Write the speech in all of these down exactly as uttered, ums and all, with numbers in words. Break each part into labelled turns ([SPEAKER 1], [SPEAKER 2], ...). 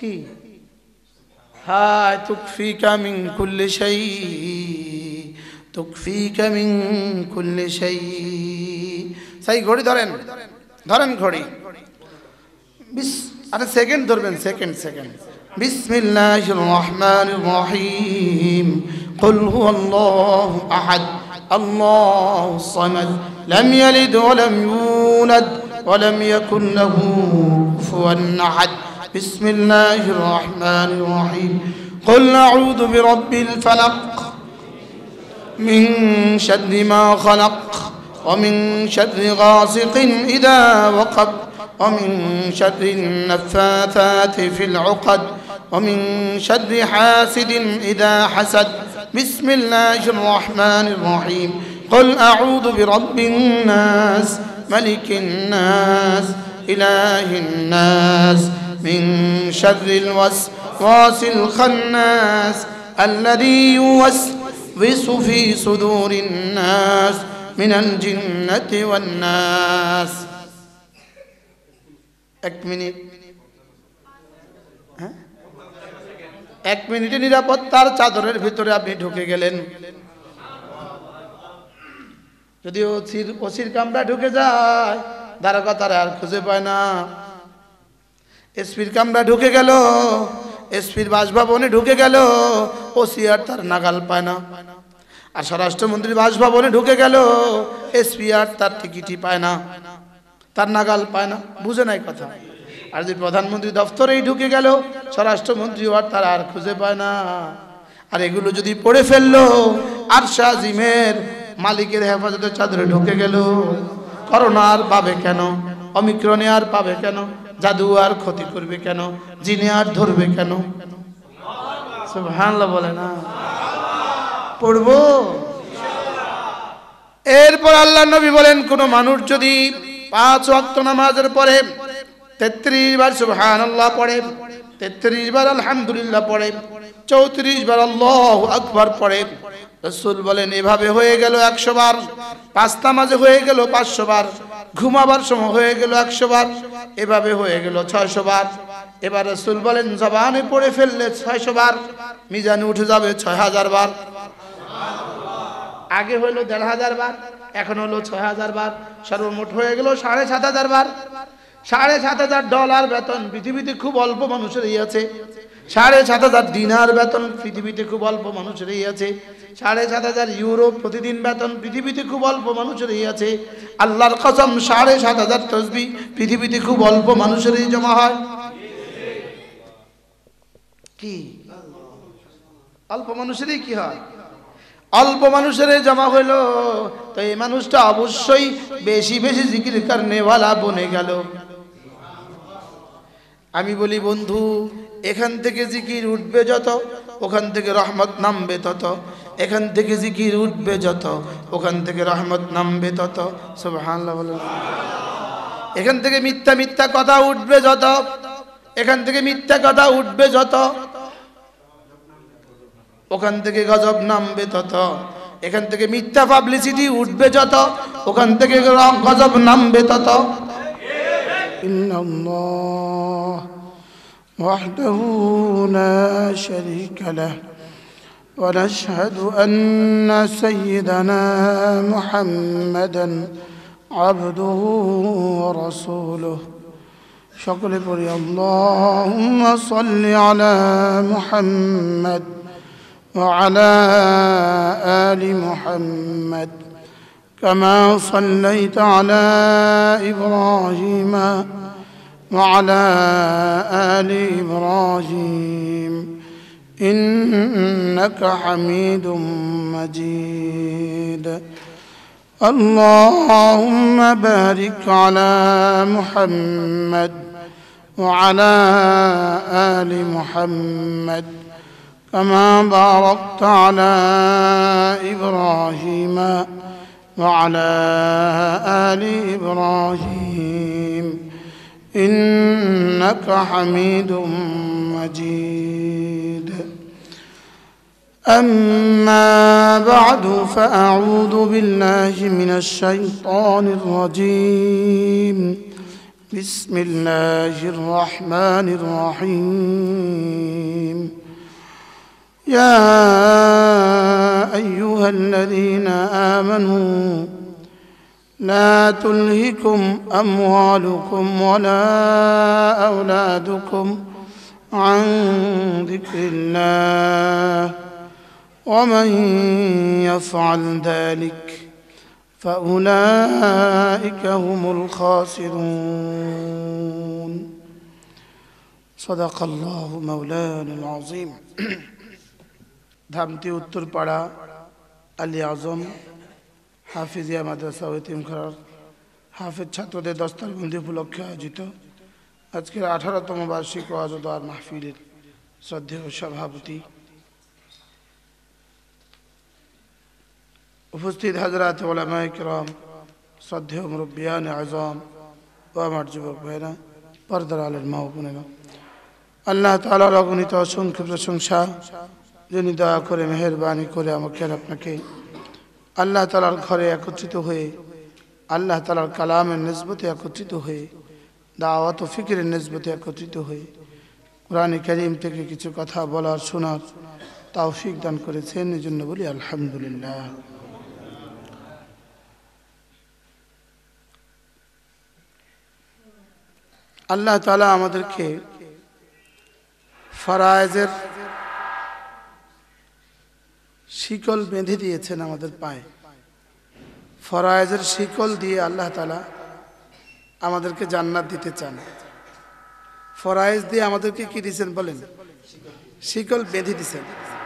[SPEAKER 1] কি হায় তুকফিকা মিন কুল্লি শাই তুকফিকা মিন কুল্লি শাই সেই ঘড়ি ধরেন ধরেন ঘড়ি বিস আরে সেকেন্ড ধরবেন সেকেন্ড সেকেন্ড বিসমিল্লাহির রহমানির রহিম কুল হুয়াল্লাহু আহাদ আল্লাহুস সামাদ লাম ইয়ালিদ ওয়া লাম ইউলাদ ওয়া লাম ইয়াকুল লাহু কুফুয়ান আহাদ বিসমিল্লাহির রহমানির রহিম কুল আউযু বিরাব্বিল ফালাক মিন শাররি মা খালাক ওয়া মিন শাররি গাসিকিন ইযা ওয়াকাব ومن شر النفاثات في العقد ومن شر حاسد إذا حسد بسم الله الرحمن الرحيم قل أعوذ برب الناس ملك الناس إله الناس من شر الوسواس الخناس الذي يوسوس في صدور الناس من الجنة والناس এক মিনিট হ্যাঁ এক মিনিটে নিরাপত্তার চাদরের ভিতরে আপনি ঢুকে গেলেন যদি ওসির ওসির কামরা ঢুকে যায় দারোগা তারা আর খুঁজে পায় না এসপির কামরা ঢুকে গেল এসপির বাসভবনে ঢুকে গেল ওসি আর তার নাগাল পায় না আর স্বরাষ্ট্রমন্ত্রীর বাসভবনে ঢুকে গেল এসপি আর তার টিকিটই পায় না তার নাগাল পায় না বুঝে নাই কথা আর যদি প্রধানমন্ত্রী দপ্তরেই ঢুকে গেল স্বরাষ্ট্রমন্ত্রী আর তার আর খুঁজে পায় না আর এগুলো যদি পড়ে ফেললো আরশে আজিমের মালিকের হেফাজতে চাদরে ঢুকে গেল করোনা আর পাবে কেন অমিক্রণে আর পাবে কেন জাদু আর ক্ষতি করবে কেন জিনে আর ধরবে কেন সুবহানাল্লাহ বলে না পড়বো এরপর আল্লাহ নবী বলেন কোন মানুষ যদি পাঁচ ওয়াক্ত নামাজের পরে তেত্রিশ বার সুবহানাল্লাহ পড়ে তেত্রিশ বার আলহামদুলিল্লাহ পড়ে চৌত্রিশ বার আল্লাহু আকবার পড়ে রাসূল বলেন এভাবে হয়ে গেল একশো বার পাঁচ নামাজে হয়ে গেল পাঁচশো বার ঘুমাবার সময় হয়ে গেল একশো বার এভাবে হয়ে গেল ছয়শো বার এবার রাসূল বলেন জবানে পড়ে ফেললে ছয়শো বার মিজানে উঠে যাবে ছয় হাজার বার আগে হলো দেড় হাজার বার এখন হলো ছয় হাজার বার সর্বমোট হয়ে গেল সাড়ে সাত হাজার বার সাড়ে সাত হাজার ডলার বেতন পৃথিবীতে খুব অল্প মানুষেরই আছে সাড়ে সাত হাজার দিনার বেতন পৃথিবীতে খুব অল্প মানুষেরই আছে সাড়ে সাত হাজার ইউরো প্রতিদিন বেতন পৃথিবীতে খুব অল্প মানুষেরই আছে আল্লাহর কসম সাড়ে সাত হাজার তসবিহ পৃথিবীতে খুব অল্প মানুষেরই জমা হয় কি অল্প মানুষেরই কি হয় অল্প মানুষের জমা হইল তো এই মানুষটা অবশ্যই বেশি বেশি জিকির করনেওয়ালা বনে গেল আমি বলি বন্ধু এখান থেকে জিকির উঠবে যত ওখান থেকে রহমত নামবে তত এখান থেকে জিকির উঠবে যত ওখান থেকে রহমত নামবে তত সুবহানাল্লাহ বলেন এখান থেকে মিথ্যা মিথ্যা কথা উঠবে যত এখান থেকে মিথ্যা কথা উঠবে যত ওখান থেকে গজব নামবে তত এখান থেকে মিথ্যা পাবলিসিটি উঠবে যত ওখান থেকে গজব নামবে তত ইন্নাল্লাহ ওয়াহদাহু লা শারীকা লাহু ওয়া নাশহাদু আন্না সাইয়্যিদানা মুহাম্মাদান আবদুহু ওয়া রাসূলুহু সকলে পড়ি আল্লাহুম্মা সাল্লি আলা মুহাম্মাদ وعلى آل محمد كما صليت على إبراهيم وعلى آل إبراهيم إنك حميد مجيد اللهم بارك على محمد وعلى آل محمد كما باركت على إبراهيم وعلى آل إبراهيم إنك حميد مجيد أما بعد فأعوذ بالله من الشيطان الرجيم بسم الله الرحمن الرحيم يا أيها الذين آمنوا لا تلهكم أموالكم ولا أولادكم عن ذكر الله ومن يفعل ذلك فأولئك هم الخاسرون صدق الله مولانا العظيم ধামতি উত্তরপাড়া আলী আজম হাফিজিয়া মাদ্রাসা ও এতিমখানার হাফেজ ছাত্রদের দস্তারবন্দি উপলক্ষে আয়োজিত আজকের আঠারোতম বার্ষিক ওয়াজ ও দোয়ার মাহফিলের শ্রদ্ধেয় সভাপতি উপস্থিত হাজরাত উলামায়ে কেরাম শ্রদ্ধেয় মুরব্বিয়ান আযম ও আমার যুবক ভাইরা পর্দার আলের মা ও বোনেরা আল্লাহ তাআলার অগণিত অসংখ্য প্রশংসা যিনি দয়া করে মেহেরবানি করে আমাকে আর আপনাকে আল্লাহ তাআলার ঘরে একত্রিত হয়ে আল্লাহ তাআলার কালামের নিসবতে একত্রিত হয়ে দাওয়াত ও ফিকিরের নিসবতে একত্রিত হয়ে কোরআন কারীম থেকে কিছু কথা বলার শোনার তৌফিক দান করেছেন এজন্য বলি আলহামদুলিল্লাহ। আল্লাহ তাআলা আমাদেরকে ফরায়েজের শিকল বেঁধে দিয়েছেন আমাদের পায়ে। ফরায়েজের শিকল দিয়ে আল্লাহ তাআলা আমাদেরকে জান্নাত দিতে চান। ফরায়েজ দিয়ে আমাদেরকে কি দিয়েছেন বলেন? শিকল বেঁধে দিয়েছেন।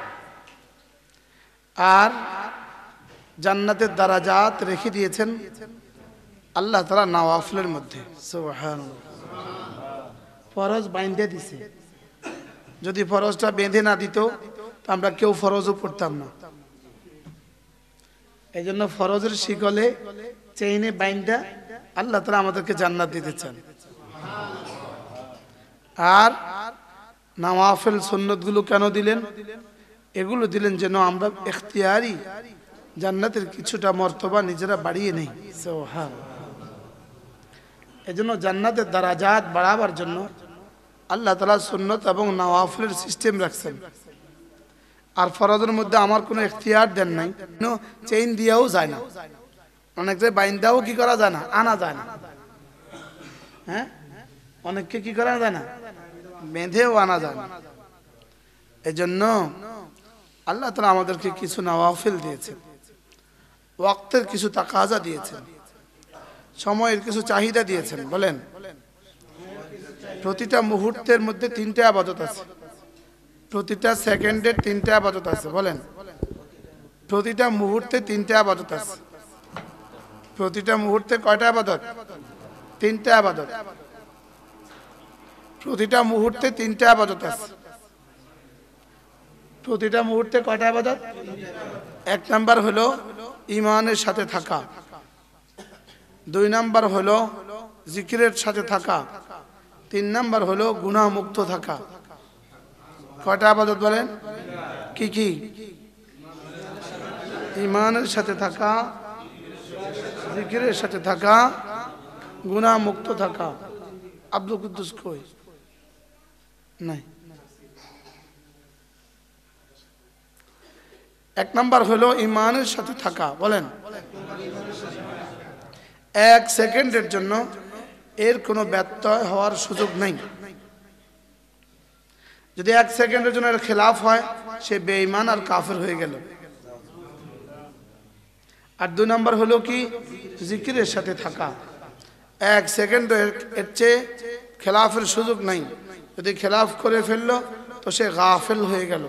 [SPEAKER 1] আর জান্নাতের দারাজাত রেখে দিয়েছেন আল্লাহ তাআলা নওয়াফিলের মধ্যে। সুবহানাল্লাহ। ফরজ বাইন্ধে দিছে। যদি ফরজটা বেঁধে না দিত তো আমরা কেউ ফরজও পড়তাম না। এই জন্য ফরজের শিকলে চেইনে বাইন্ধা আল্লাহ তাআলা আমাদেরকে জান্নাত দিতে চান। আর নওয়াফিল সুন্নতগুলো কেন দিলেন? এগুলো দিলেন যেন আমরা ইখতিয়ারি জান্নাতের কিছুটা মর্তবা নিজেরা বাড়িয়ে নেই। সুবহানাল্লাহ। এজন্য জান্নাতের দারাজাত বাড়াবার জন্য আল্লাহ তাআলা সুন্নত এবং নওয়াফিলের সিস্টেম রাখছেন। আর ফরজের মধ্যে আমার কোনো ইখতিয়ার দেন নাই, চেইন দিয়েও যায় না, অনেকটা বাইন্দাও কি করা যায় না, আনা যায় না। হ্যাঁ, অনেককে কি করা যায় না, বেঁধেও আনা যায় না। এজন্য আল্লাহ তাআলা আমাদেরকে কিছু নওয়াফিল দিয়েছেন, ওয়াক্তের কিছু তাকাজা দিয়েছেন, সময়ের কিছু চাহিদা দিয়েছেন। বলেন, প্রতিটা মুহূর্তের মধ্যে তিনটা ইবাদত আছে, প্রতিটা সেকেন্ডের তিনটা ইবাদত আছে। বলেন, প্রতিটা মুহূর্তে তিনটা ইবাদত আছে। প্রতিটা মুহূর্তে কয়টা ইবাদত? তিনটা ইবাদত। প্রতিটা মুহূর্তে তিনটা ইবাদত আছে। প্রতিটা মুহূর্তে কয়টা ইবাদত? এক নাম্বার হলো ঈমানের সাথে থাকা, দুই নাম্বার হলো জিকিরের সাথে থাকা, তিন নাম্বার হলো গুনাহ মুক্ত থাকা। কয়টা ইবাদত বলেন? কি কি? ঈমানের সাথে থাকা, জিকিরের সাথে থাকা, গুনাহ মুক্ত থাকা। আব্দুল কুদ্দুস কই? নাই। এক নাম্বার হলো ঈমানের সাথে থাকা। বলেন, এক সেকেন্ডের জন্য এর কোনো ব্যত্যয় হওয়ার সুযোগ নেই। যদি এক সেকেন্ডের জন্য এর খেলাফ হয়, সে বেঈমান আর কাফের হয়ে গেল। আর দুই নাম্বার হলো কি? জিকিরের সাথে থাকা। এক সেকেন্ড এর চেয়ে খেলাফের সুযোগ নাই। যদি খেলাফ করে ফেললো তো সে গাফেল হয়ে গেল।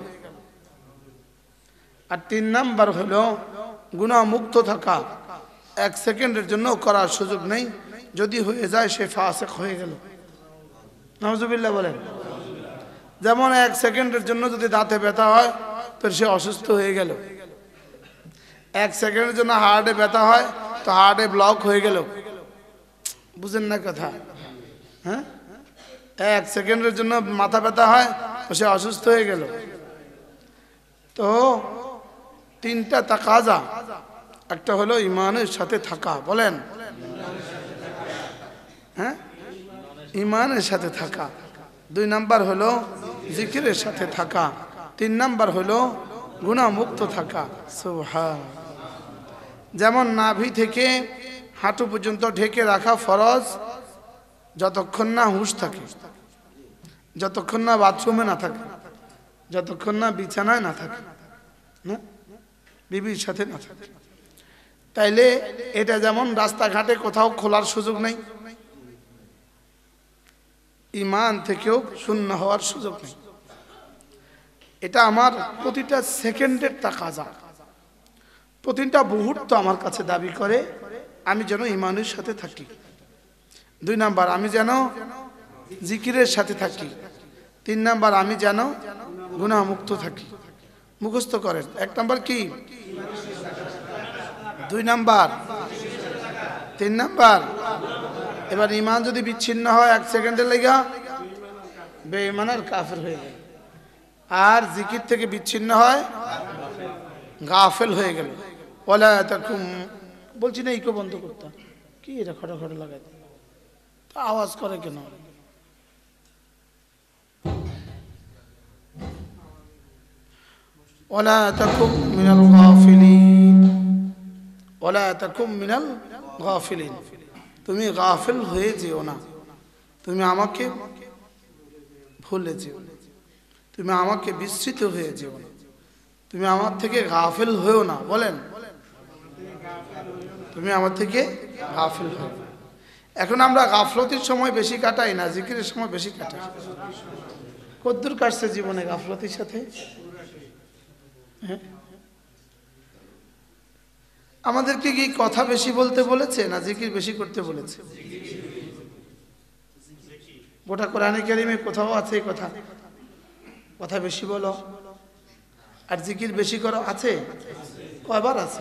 [SPEAKER 1] আর তিন নাম্বার হলো গুনাহ মুক্ত থাকা। এক সেকেন্ডের জন্য করার সুযোগ নেই, যদি হয়ে যায় সে ফাসিক হয়ে গেল। নাউজুবিল্লাহ বলেন। যেমন এক সেকেন্ডের জন্য যদি দাঁতে ব্যথা হয় তো সে অসুস্থ হয়ে গেল। এক সেকেন্ডের জন্য হার্টে ব্যথা হয় তো হার্টে ব্লক হয়ে গেল। বুঝেন না কথা? হ্যাঁ, এক সেকেন্ডের জন্য মাথা ব্যথা হয় তো সে অসুস্থ হয়ে গেল। তো তিনটা তাকাজা, একটা হলো ঈমানের সাথে থাকা। বলেন, হ্যাঁ, ইমানের সাথে থাকা, দুই নাম্বার হলো জিকিরের সাথে থাকা, তিন নাম্বার হলো গুনাহমুক্ত থাকা। সুবহান। যেমন নাভি থেকে হাঁটু পর্যন্ত ঢেকে রাখা ফরজ, যতক্ষণ না হুঁশ থাকে, যতক্ষণ না বাথরুমে না থাকে, যতক্ষণ না বিছানায় না থাকে, না বিবির সাথে না থাকে। তাইলে এটা যেমন রাস্তাঘাটে কোথাও খোলার সুযোগ নেই, ইমান থেকেও শূন্য হওয়ার সুযোগ নেই। এটা আমার প্রতিটা সেকেন্ডের তাকাজা, প্রতিটা মুহূর্ত আমার কাছে দাবি করে আমি যেন ইমানের সাথে থাকি। দুই নাম্বার, আমি যেন জিকিরের সাথে থাকি। তিন নাম্বার, আমি যেন গুনাহমুক্ত থাকি। মুখস্থ করেন। এক নাম্বার কি, দুই নাম্বার, তিন নাম্বার। এবার ইমান যদি বিচ্ছিন্ন হয় এক সেকেন্ডের লেগা, বেঈমান আর কাফের হয়ে গেল। আর জিকির থেকে বিচ্ছিন্ন হয় গাফেল হয়ে গেল। ওয়ালা তাকুম, বলছি না ইকো বন্ধ করতাম, কি এটা খটা খটা লাগাই আওয়াজ করে কেন? ওয়ালা তাকুম মিনাল গাফিলিন, ওয়ালা তাকুম মিনাল গাফিলিন, তুমি গাফিল হয়ে যেও না, তুমি আমাকে ভুলে যেও না, তুমি আমাকে বিস্মৃত হয়ে যেও না, তুমি আমার থেকে গাফিল হয়েও না। বলেন, তুমি আমার থেকে গাফিল হও। এখন আমরা গাফলতির সময় বেশি কাটাই না জিকিরের সময় বেশি কাটাই? কদ্দুর কাটছে জীবনে গাফলতির সাথে? হ্যাঁ, আমাদেরকে কি কথা বেশি বলতে বলেছে না জিকির বেশি করতে বলেছে? গোটা কোরআনে কারিমে কোথাও আছে এই কথা, কথা বেশি বলো আর জিকির বেশি করো? আছে? কয়বার আছে?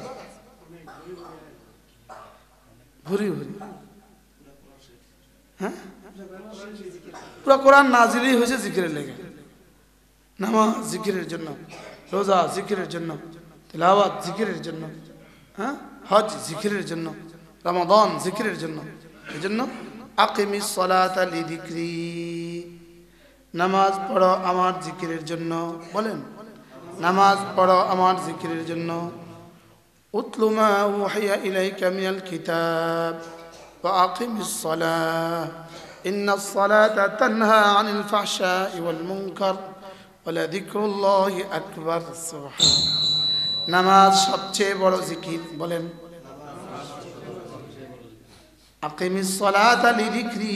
[SPEAKER 1] ভুরি ভুরি। হ্যাঁ, পুরো কোরআন নাজিলই হয়েছে জিকিরের লেগে। নামাজ জিকিরের জন্য, রোজা জিকিরের জন্য, তিলাওয়াত জিকিরের জন্য, হ্যাঁ হজ জিকিরের জন্য, রমাদান জিকিরের জন্য। এই জন্য আকিমিস সালাতা লিযিকরি, নামাজ পড়ো আমার জিকিরের জন্য। বলেন, নামাজ পড়ো আমার জিকিরের জন্য। উতলু মা উহিয়া ইলাইকা মিনাল কিতাব ওয়া আকিমিস সালাহ ইন্নাস সালাতা তানহা আনিল ফাহশাই ওয়াল মুনকার ওয়া লাযিকরুল্লাহি আকবার। সুবহানাল্লাহ। নামাজ সবচেয়ে বড় জিকির। বলেন, আকিমিস সালাতা লিযিকরি,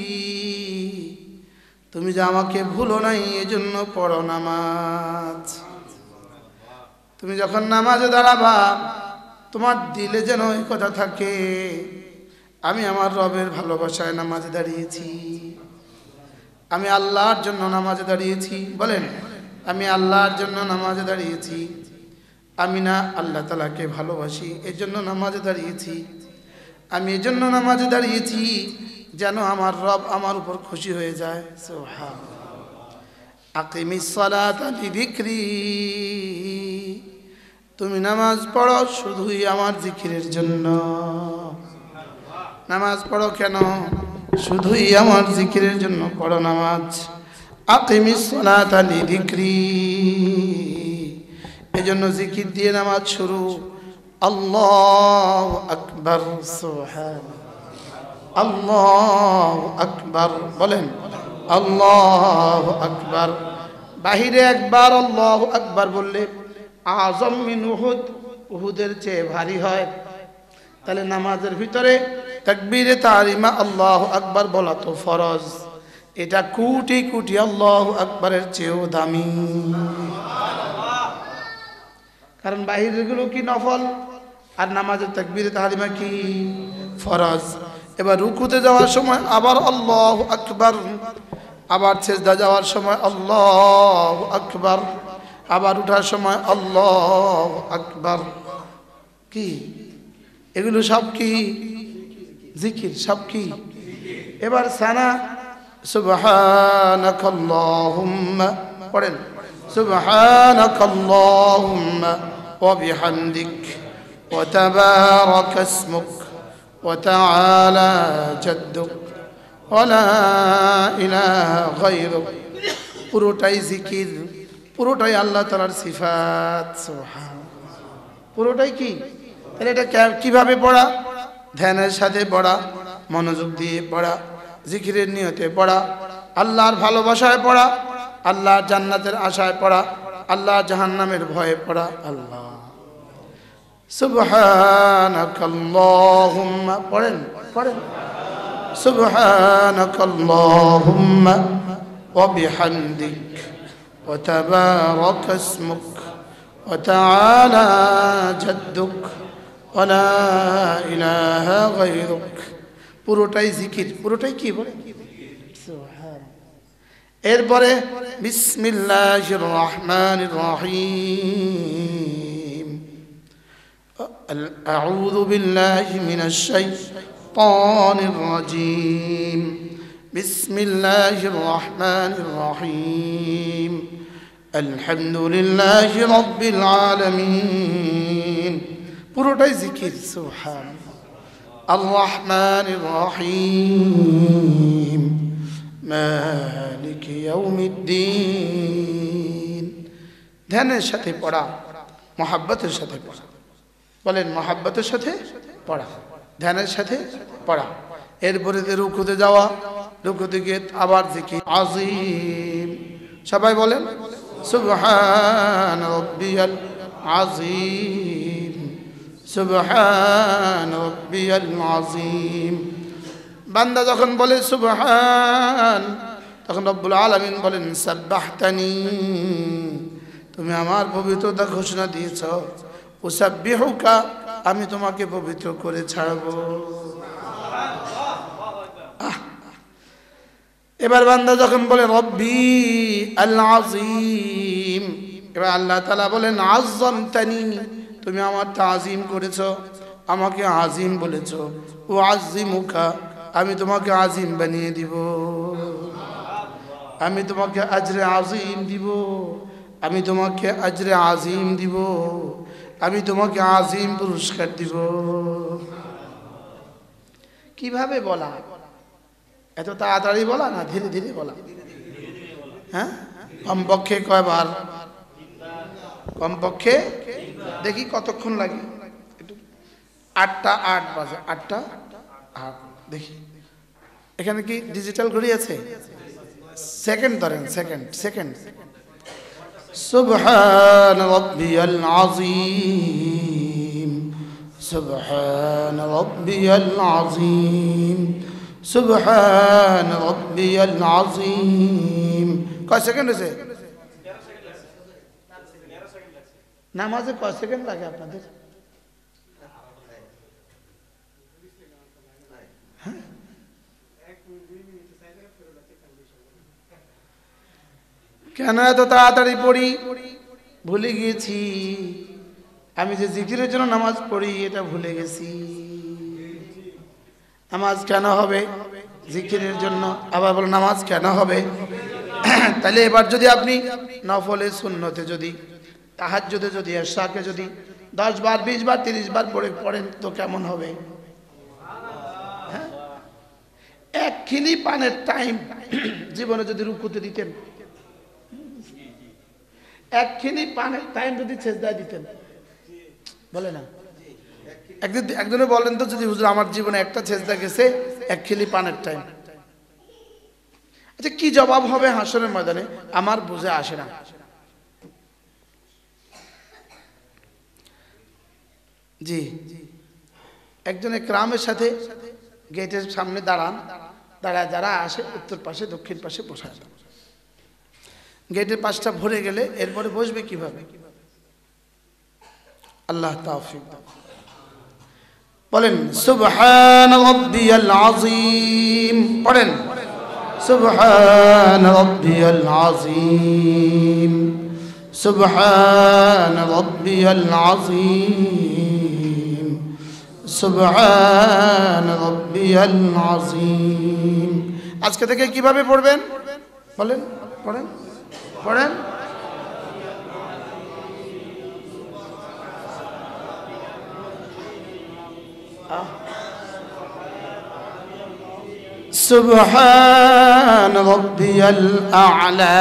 [SPEAKER 1] তুমি যে আমাকে ভুলো নাই এজন্য পড়ো নামাজ। তুমি যখন নামাজে দাঁড়াবা তোমার দিলে যেন এই কথা থাকে, আমি আমার রবের ভালোবাসায় নামাজে দাঁড়িয়েছি, আমি আল্লাহর জন্য নামাজে দাঁড়িয়েছি। বলেন, আমি আল্লাহর জন্য নামাজে দাঁড়িয়েছি, আমি না আল্লাহ তাআলাকে ভালোবাসি এই জন্য নামাজে দাঁড়িয়েছি, আমি এই জন্য নামাজে দাঁড়িয়েছি যেন আমার রব আমার উপর খুশি হয়ে যায়। সুবহানাল্লাহ। আকিমিস সালাতা লিযিকরি, তুমি নামাজ পড়ো শুধুই আমার জিকিরের জন্য। নামাজ পড়ো কেন? শুধুই আমার জিকিরের জন্য পড়ো নামাজ। আকিমিস সালাতা লিযিকরি, এজন্য জিকির দিয়ে নামাজ শুরু। আল্লাহু আকবার। সুবহানাল্লাহ। আল্লাহু আকবার। বলেন, আল্লাহু আকবার। বাহিরে একবার আল্লাহু আকবার বললে আযম মিন উহুদ, উহুদের চেয়ে ভারী হয়। তাহলে নামাজের ভিতরে তাকবীরে তাহরিমা আল্লাহু আকবার বলা তো ফরজ, এটা কোটি কোটি আল্লাহু আকবারের চেয়েও দামি। কারণ বাহিরের গুলো কি নফল আর নামাজের তাকবীরে তাহরিমা কি ফরজ। এবার রুকুতে যাওয়ার সময় আবার আল্লাহু আকবার, আবার সিজদা যাওয়ার সময় আল্লাহু আকবার, আবার উঠার সময় আল্লাহু আকবার। কি এগুলো সব কি জিকির? সব কি? এবার সানা সুবহানাকাল্লাহুম্মা পড়েন, সুবহানাকাল্লাহুম্মা ওয়া বিহামদিক ওয়া তাবারাকা ইসমুক ওয়া তাআলা জাদ্দুক ওয়া লা ইলাহা গায়রুক। পুরোটাই জিকির, পুরোটাই আল্লাহ তাআলার সিফাত। সুবহানাল্লাহ। পুরোটাই কি? তাহলে এটা কিভাবে পড়া? ধ্যানের সাথে পড়া, মনোযোগ দিয়ে পড়া, জিকিরের নিয়তে পড়া, আল্লাহর ভালোবাসায় পড়া, আল্লাহর জান্নাতের আশায় পড়া, আল্লাহর জাহান্নামের ভয়ে পড়া। আল্লাহ সুবহানাকাল্লাহুম্মা পড়েন পড়েন সুবহানাকাল্লাহুম্মা ওয়া বিহামদিক ওয়া তাবারাকা ইসমুক ওয়া তাআলা জাদ্দুক ওয়া লা ইলাহা গায়রুক। পুরোটাই জিকির, পুরোটাই কি বলে? এরপরে বিসমিল্লাহির রহমানির রহিম। আউযু বিল্লাহি মিনাশ শাইতানির রাজীম। বিসমিল্লাহির রহমানির রহিম। আলহামদুলিল্লাহি রাব্বিল আলামিন। পুরোটাই জিকির। সুবহানাল্লাহ। আর রহমানির রহিম। মালিক ইয়াউমিদ্দিন। ধ্যানের সাথে পড়া, মহাব্বতের সাথে পড়া। বলেন মহাব্বতের সাথে পড়া, ধ্যানের সাথে পড়া। এরপরে রুকুতে যাওয়া, রুকুতে গিয়ে আবার জিকির আযীম। সবাই বলেন সুবহান রাব্বিয়াল আযীম, সুবহান রাব্বিয়াল আযীম। বান্দা যখন বলে সুবহান, তখন রব্বুল আলামিন বলেন সাব্বাহতানি, তুমি আমার পবিত্রতা ঘোষণা দিয়েছ। উসাব্বিহুকা, আমি তোমাকে পবিত্র করে ছাড়ব। এবার বান্দা যখন বলে রব্বি আল আযীম, এবার আল্লাহ তাআলা বলেন আযযামতানি, তুমি আমার তাজিম করেছো, আমাকে আজিম বলেছো। ও আজিমুকা, আমি তোমাকে আজিম বানিয়ে দিব, আমি তোমাকে আজরে আজিম দিব, আমি তোমাকে আজরে আজিম দিব, আমি তোমাকে আজিম পুরস্কার দিব। কিভাবে বলা? এত তাড়াতাড়ি বলা না ধীরে ধীরে বলা? হ্যাঁ, কমপক্ষে কয়বার? কমপক্ষে দেখি কতক্ষণ লাগে। আটটা আট বাজে, আটটা আট। দেখি এখানে কি ডিজিটাল ঘড়ি আছে? সেকেন্ড ধরেন, সেকেন্ড সেকেন্ড। সুবহান রাব্বিয়াল আযীম, সুবহান রাব্বিয়াল আযীম, সুবহান রাব্বিয়াল আযীম। কয় সেকেন্ড হয়েছে? নামাজে কয় সেকেন্ড লাগে আপনাদের? কেন এত তাড়াতাড়ি পড়ি? ভুলে গিয়েছি। আমি যে জিকিরের জন্য নামাজ পড়ি এটা ভুলে গেছি। নামাজ কেন হবে? জিকিরের জন্য। আবার বলো নামাজ কেন হবে? তাহলে এবার যদি আপনি নফলে সুন্নতে যদি তাহাজ্জুদে যদি এশাকে যদি দশ বার বিশ বার তিরিশ বার পড়ে পড়েন তো কেমন হবে? হ্যাঁ, এক খিলি পানের টাইম জীবনে যদি রুকুতে দিতেন, এক খিলি পানের টাইম যদি সেজদায় দিতেন, বলে না? একদিন একজনে বলেন তো, যদি হুজুর আমার জীবনে একটা সেজদা গেছে এক খিলি পানের টাইম, আচ্ছা কি জবাব হবে হাসরের ময়দানে? আমার বুঝে আসে না। জি, একজন একরামের সাথে গেটের সামনে দাঁড়ান, দাঁড়ায় যারা আসে উত্তর পাশে দক্ষিণ পাশে বসায়। গেটের পাশটা ভরে গেলে এরপরে বসবে কিভাবে? আল্লাহ তাওফিক দান। বলেন সুবহান রাব্বিয়াল আযীম, পড়েন সুবহান রাব্বিয়াল আযীম, সুবহান রাব্বিয়াল আযীম, সুবহান রাব্বিয়াল আযীম। আজকে থেকে কিভাবে পড়বেন বলেন? পড়েন পড়েন সুবহান রাব্বিয়াল আ'লা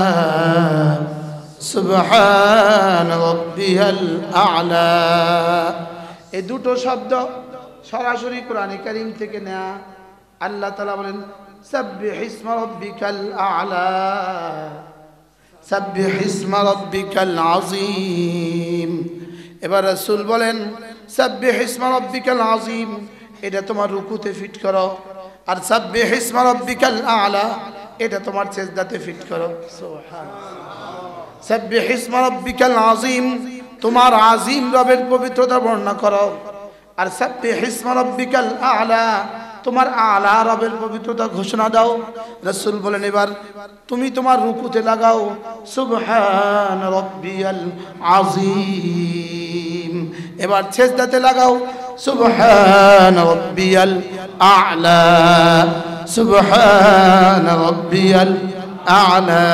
[SPEAKER 1] সুবহান রাব্বিয়াল আ'লা। এই দুটো শব্দ সরাসরি কোরআনে কারীম থেকে নেয়া। আল্লাহ তাআলা বলেন সাব্বিহ ইসমা রাব্বিকাল আ'লা সাব্বিহ ইসমা রাব্বিকাল আযীম। এবার রাসূল বলেন সাব্বিহ ইসমা রাব্বিকাল আযীম, এটা তোমার রুকুতে ফিট করো, আর সাব্বিহ ইসমা রাব্বিকাল আ'লা এটা তোমার সিজদাতে ফিট করো। সুবহানাল্লাহ। সাব্বিহ ইসমা রাব্বিকাল আযীম তোমার আযীম রবের পবিত্রতা বর্ণনা করো, আর সাব্বিহ ইসমা রাব্বিকাল আ'লা তোমার আলা রবের পবিত্রতা ঘোষণা দাও। রাসূল বলেন এবার তুমি তোমার রুকুতে লাগাও সুবহান রাব্বিয়াল আযীম, এবার সিজদাতে লাগাও সুবহান রাব্বিয়াল আ'লা সুবহান রাব্বিয়াল আ'লা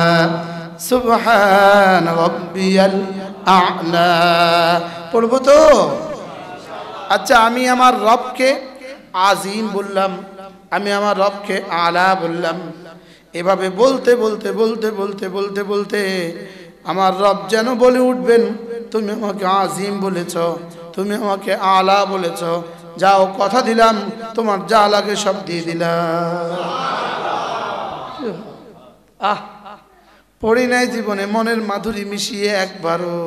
[SPEAKER 1] সুবহান রাব্বিয়াল আ'লা। পড়বো তো? আচ্ছা, আমি আমার রবকে আজিম বললাম, আমি আমার রবকে আলা বললাম, এভাবে বলতে বলতে বলতে বলতে বলতে বলতে আমার রব যেন বলে উঠবেন তুমি আমাকে আজিম বলেছ, তুমি আমাকে আলা বলেছ, যাও কথা দিলাম তোমার যা লাগে সব দিয়ে দিলাম। আহ পড়ি নাই জীবনে মনের মাধুরী মিশিয়ে একবারও,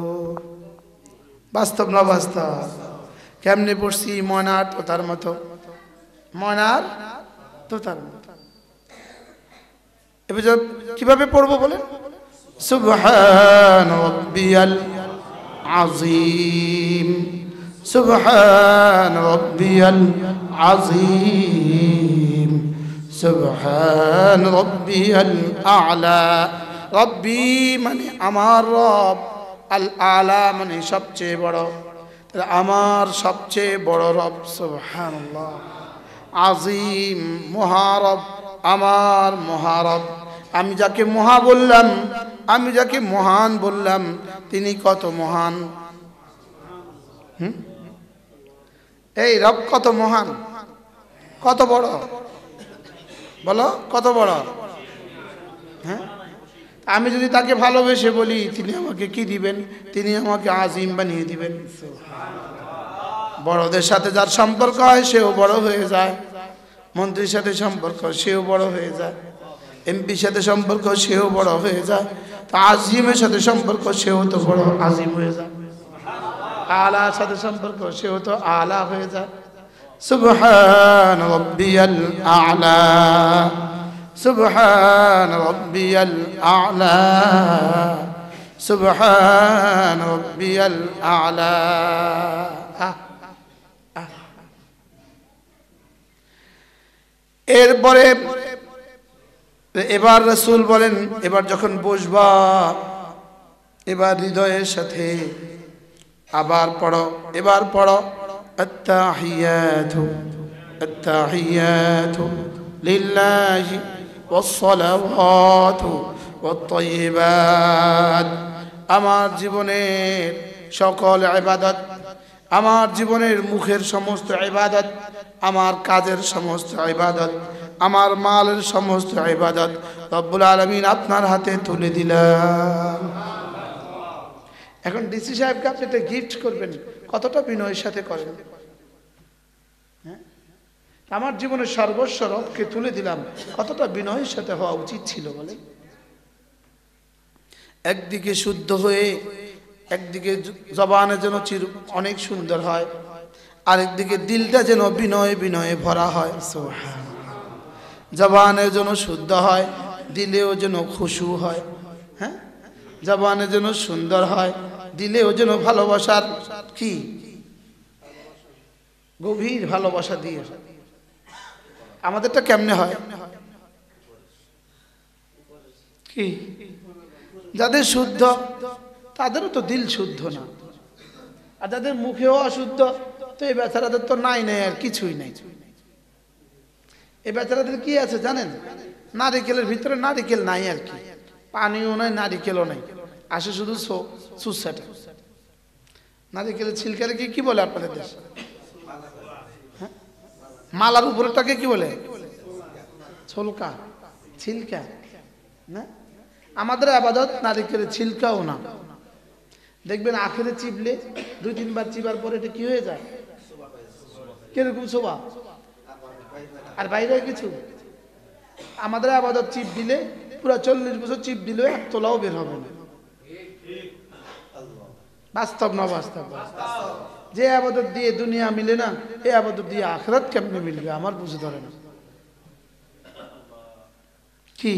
[SPEAKER 1] বাস্তব না বাস্তব? কেমনে পড়ছি? ময়নার তোতার মতো, ময়নার তোতার মতো। এবার কিভাবে পড়বো বলে? সুবহান রাব্বিয়াল আযীম সুবহান রাব্বিয়াল আযীম সুবহান রাব্বিয়াল আ'লা। রব্বি মানে আমার রব, আল আলা মানে সবচেয়ে বড়, আমার সবচেয়ে বড় রব সুবহানাল্লাহ। আযীম মহারব, আমার মহারব। আমি যাকে মহা বললাম, আমি যাকে মহান বললাম তিনি কত মহান। হুম এই রব কত মহান, কত বড় বলো, কত বড়। হ্যাঁ, আমি যদি তাকে ভালোবেসে বলি তিনি আমাকে কি দিবেন? তিনি আমাকে আজিম বানিয়ে দিবেন। বড়দের সাথে যার সম্পর্ক হয় সেও বড় হয়ে যায়, মন্ত্রীর সাথে সম্পর্ক সেও বড় হয়ে যায়, এমপির সাথে সম্পর্ক সেও বড় হয়ে যায়, তা আজিমের সাথে সম্পর্ক সেও তো বড় আজিম হয়ে যায়, আলার সাথে সম্পর্ক সেও তো আলা হয়ে যায়। সুবহান রাব্বিয়াল আ'লা সুবহান রাব্বিয়াল আ'লা সুবহান রাব্বিয়াল আ'লা। এরপরে এবার রাসূল বলেন এবার যখন বসবা এবার হৃদয়ের সাথে আবার পড়ো, এবার পড়ো আত্তাহিয়াতু আত্তাহিয়াতু লিল্লাহি ওয়াসসালাওয়াতু ওয়াত-তাইয়্যিবাত। আমার জীবনের সকল ইবাদত, আমার জীবনের মুখের সমস্ত ইবাদত, আমার কাজের সমস্ত ইবাদত, আমার মালের সমস্ত ইবাদত রব্বুল আলামিন আপনার হাতে তুলে দিলাম। এখন ডিসি সাহেবকে আপনি একটা গিফট করবেন, কতটা বিনয়ের সাথে করেন? হ্যাঁ, আমার জীবনের সর্বস্ব রবকে তুলে দিলাম, কতটা বিনয়ের সাথে হওয়া উচিত ছিল বলে। একদিকে শুদ্ধ হয়ে, একদিকে জবানে যেন চির অনেক সুন্দর হয়, আরেকদিকে দিলটা যেন বিনয় বিনয়ে ভরা হয়। জবানে যেন শুদ্ধ হয়, দিলেও যেন খুশু হয়। হ্যাঁ, জবানে যেন সুন্দর হয়, দিলেও যেন ভালোবাসার কি গভীর ভালোবাসা দিয়ে। আমাদেরটা কেমনে হয় কি? যাদের শুদ্ধ তাদেরও তো দিল শুদ্ধ না, আর যাদের মুখেও অশুদ্ধ তো এই বেচারাদের তো নাই নাই আর কিছুই নাই। এই বেচারাদের কি আছে জানেন? নারিকেলের ভিতরে নারিকেল নাই আর কি, পানিও নাই নারিকেলও নাই, আসে শুধু সুসাটা। নারিকেলের ছিলকারে কি বলে আপনাদের দেশে? হ্যাঁ, মালার উপরেরটাকে কি বলে? ছলকা ছিলকা না, আমাদের আবাদত নারিকেলের ছিলকাও না। দেখবেন আখেরে চিপলে দুই তিনবার চিবার পরে এটা কি হয়ে যায়, কিরকম শোভা, আর বাইরে কিছু। আমাদের আবাদত চিপ দিলে পুরো চল্লিশ বছর চিপ দিলে এক তোলাও বের হবে না। বাস্তব না বাস্তব? যে আবাদত দিয়ে দুনিয়া মিলে না, এই আবাদত দিয়ে আখিরাত কেমনে মিলবে আমার বুঝে ধরে না। কি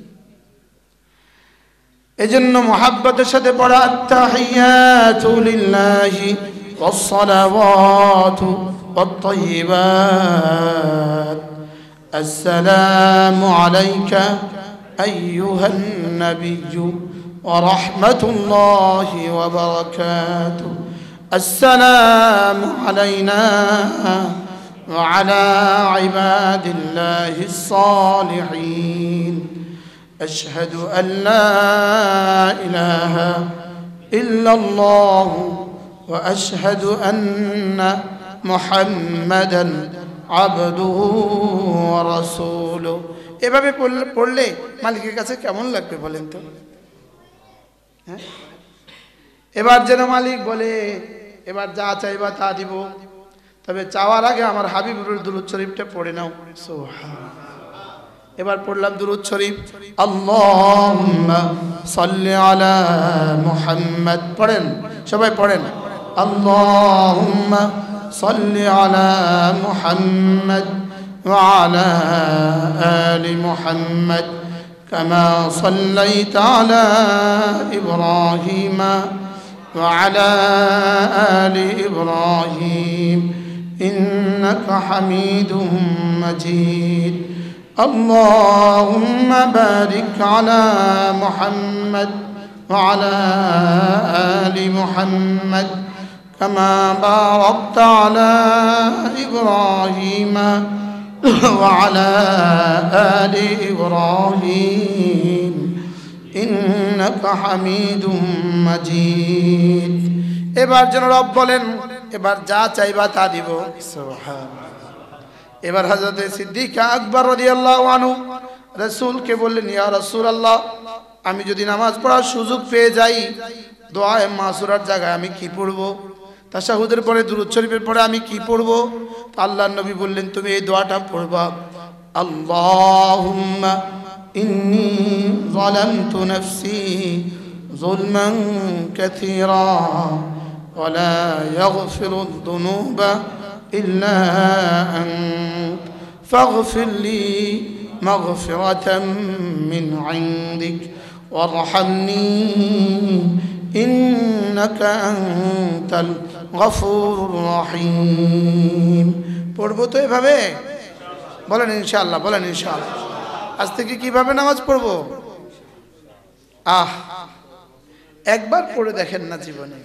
[SPEAKER 1] এজন্য মুহাব্বতের সাথে পড়া আত্তাহিয়াতু লিল্লাহি ওয়াস সালাওয়াতু ওয়াত তাইয়্যিবাত আসসালামু আলাইকা আইয়ুহান নাবিয়্যু ওয়া রাহমাতুল্লাহি ওয়া বারাকাতুহু আসসালামু আলাইনা ওয়া আলা ইবাদিল্লাহিস সালিহিন أشهد أن لا إله إلا الله وأشهد أن محمدا عبده ورسوله। এভাবে পড়লে মালিকের কাছে কেমন লাগবে বলেন তো? হ্যাঁ, এবার যেন মালিক বলে এবার যা চাইবা তা দিব, তবে চাওয়ার আগে আমার হাবিবুর দুরূদ শরীফটা পড়ে নাও। সুবহানাল্লাহ। এবার পড়লাম দুরূদ শরীফ, আল্লাহুম্মা সাল্লি আলা মুহাম্মাদ। পড়েন সবাই পড়েন, আল্লাহুম্মা সাল্লি আলা মুহাম্মাদ ওয়া আলা আলি মুহাম্মাদ কামা সাল্লাইতা আলা ইব্রাহিম ওয়া আলা আলি ইব্রাহিম ইন্নাকা হামিদুম মাজিদ। اللهم بارك على محمد وعلى آل محمد كما باركت على إبراهيم وعلى آل إبراهيم إنك حميد مجيد। এবার যেন রব বলেন এবার যা চাইবা তা দিব। সুবহানাল্লাহ। এবার হযরতে সিদ্দিক আকবর রাদিয়াল্লাহু আনহু রাসূলকে বললেন, ইয়া রাসূলুল্লাহ, আমি যদি নামাজ পড়ার সুযোগ পেয়ে যাই, দোয়ায়ে মাসুরার জায়গায় আমি কি পড়ব? তাশাহুদের পরে দুরূদ শরীফের পরে আমি কি পড়ব? তো আল্লাহর নবী বললেন, তুমি এই দোয়াটা পড়বা, আল্লাহুম্মা ইন্নী যালামতু নাফসি যুলমান কাসীরা ওয়া লা ইয়াগফিরুদ যুনুবা إلا أنت فاغفر لي مغفرة من عندك وارحمني إنك أنت الغفور الرحيم। পড়বো তো এভাবে? বলেন ইনশাআল্লাহ, বলেন ইনশাআল্লাহ। আজ থেকে কিভাবে নামাজ পড়বো? আহ একবার পড়ে দেখেন না জীবনে,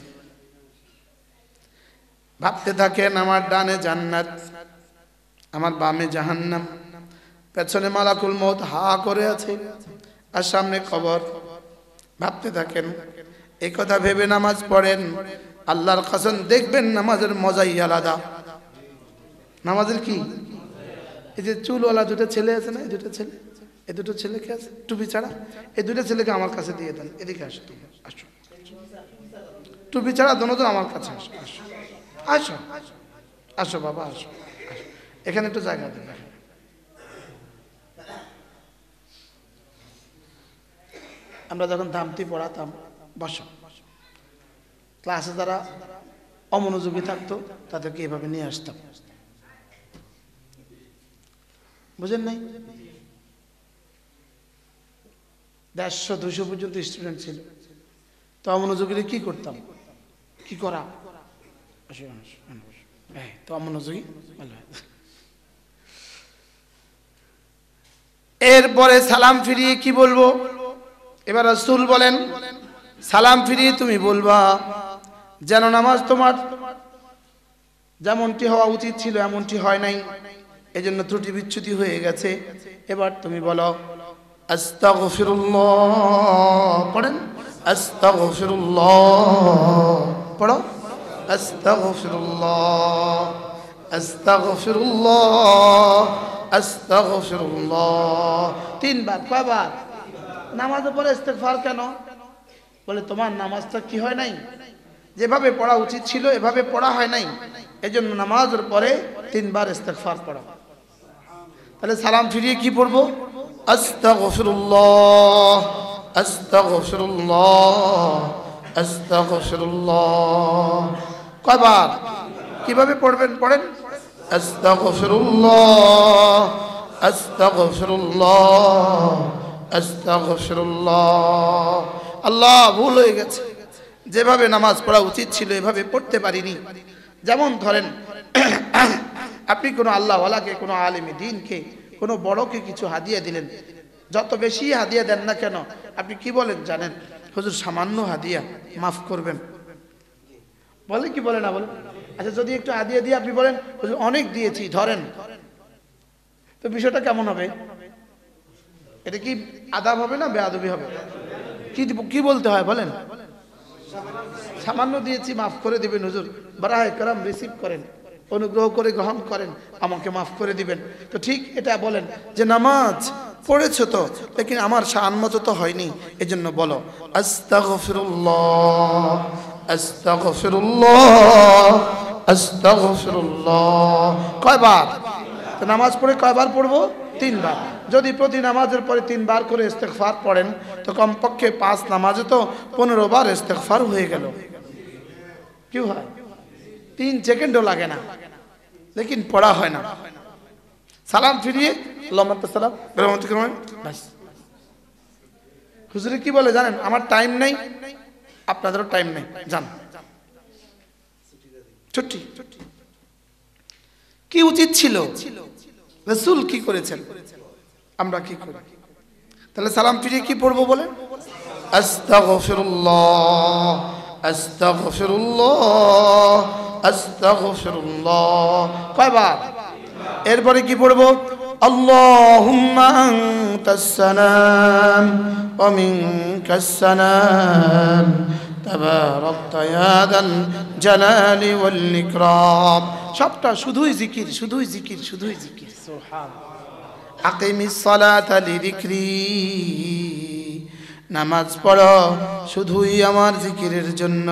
[SPEAKER 1] ভাবতে থাকেন আমার ডানে জান্নাত, আমার বামে জাহান্নাম, পেছনে মালাকুল মউত হা করে আছে, আর সামনে কবর। ভাবতে থাকেন, এই কথা ভেবে নামাজ পড়েন, আল্লাহর কসম দেখবেন নামাজের মজাই আলাদা। নামাজের কি, এই যে চুলওয়ালা দুটো ছেলে আছে না, এই দুটো ছেলে, এই দুটো ছেলেকে আছে টুপি ছাড়া, এই দুটো ছেলেকে আমার কাছে দিয়ে দেন। এদিকে আসো, তুমি আসো, টুপি ছাড়া দুজন আমার কাছে আসো, আসো আসো আসো বাবা, আসো এখানে একটু জায়গা দেন। আমরা যখন দামতি পড়াতাম, বসো, ক্লাসে যারা অমনোযোগী থাকতো তাদেরকে এভাবে নিয়ে আসতাম, বুঝেন নাই? দেড়শো দুশো পর্যন্ত স্টুডেন্ট ছিল, তো অমনোযোগীরা কি করতাম, কি করা, তো অমনোযোগী। এরপরে সালাম ফিরিয়ে কি বলবো? এবার রাসূল বলেন, সালাম ফিরিয়ে তুমি বলবা যেন নামাজ তোমার যেমনটি হওয়া উচিত ছিল এমনটি হয় নাই, এজন্য ত্রুটি বিচ্যুতি হয়ে গেছে। এবার তুমি বলো আস্তাগফিরুল্লাহ, পড়েন আস্তাগফিরুল্লাহ, পড়ো আস্তাগফিরুল্লাহ আস্তাগফিরুল্লাহ আস্তাগফিরুল্লাহ। তিনবার। কয়বার? নামাজের পরে ইস্তেগফার কেন? বলে তোমার নামাজটা কি হয় নাই, যেভাবে পড়া উচিত ছিল এভাবে পড়া হয় নাই, এজন্য নামাজের পরে তিনবার ইস্তেগফার পড়া। তাহলে সালাম ফিরিয়ে কি পড়বো? আস্তাগফিরুল্লাহ আস্তাগফিরুল্লাহ আস্তাগফিরুল্লাহ। কয়বার? কিভাবে পড়বেন? পড়েন আস্তাগফিরুল্লাহ আস্তাগফিরুল্লাহ আস্তাগফিরুল্লাহ। আল্লাহ, ভুল হয়ে গেছে, যেভাবে নামাজ পড়া উচিত ছিল এভাবে পড়তে পারিনি। যেমন ধরেন আপনি কোনো আল্লাহওয়ালাকে, কোনো আলেমে দ্বীনকে, কোনো বড়কে কিছু হাদিয়া দিলেন, যত বেশি হাদিয়া দেন না কেন আপনি কি বলেন জানেন? হুজুর সামান্য হাদিয়া, মাফ করবেন। বলে কি বলে না বলেন? আচ্ছা, যদি একটু হাদিয়া দিয়ে আপনি বলেন হুজুর অনেক দিয়েছি ধরেন, তো বিষয়টা কেমন হবে? এটা কি আদাব হবে না বেয়াদবি হবে? কি কি বলতে হয় বলেন? সামান্য দিয়েছি, মাফ করে দিবেন হুজুর, বারায়ে কারাম রিসিভ করেন, অনুগ্রহ করে গ্রহণ করেন, আমাকে মাফ করে দিবেন। তো ঠিক এটা বলেন যে নামাজ পড়েছো তো, লেকিন আমার শান মতো তো হয়নি, এজন্য বলো আস্তাগফিরুল্লাহ আস্তাগফিরুল্লাহ আস্তাগফিরুল্লাহ। কয়বার? তো নামাজ পড়ে কয়বার পড়বো? তিনবার। যদি প্রতি নামাজের পরে তিনবার করে ইস্তেগফার পড়েন তো কমপক্ষে পাঁচ নামাজে তো পনেরো বার ইস্তেগফার হয়ে গেল। কি হয়? তিন সেকেন্ডও লাগে না, লেকিন পড়া হয় না। সালাম ফিরিয়ে সালাম বাস। হুজুরে কি বলে জানেন? আমার টাইম নেই, আপনাদেরও টাইম নেই, যান ছুটি। কি উচিত ছিল? রাসূল কি করেছেন, আমরা কি করি? তাহলে সালাম ফিরিয়ে কি পড়বো বলে? আস্তাগফিরুল্লাহ আস্তাগফিরুল্লাহ আস্তাগফিরুল্লাহ। কয়বার? এরপরে কি পড়বো? আল্লাহুম্মা আনতাস সালাম ওয়া মিনকাস সালাম তাবারাকতা ইয়া যাল জালালি ওয়াল ইকরাম। সবটা শুধুই জিকির, শুধুই জিকির, শুধুই জিকির। সুবহানাল্লাহ। আকিমিস সালাতা লিযিকরি, নামাজ পড়ো শুধুই আমার জিকিরের জন্য।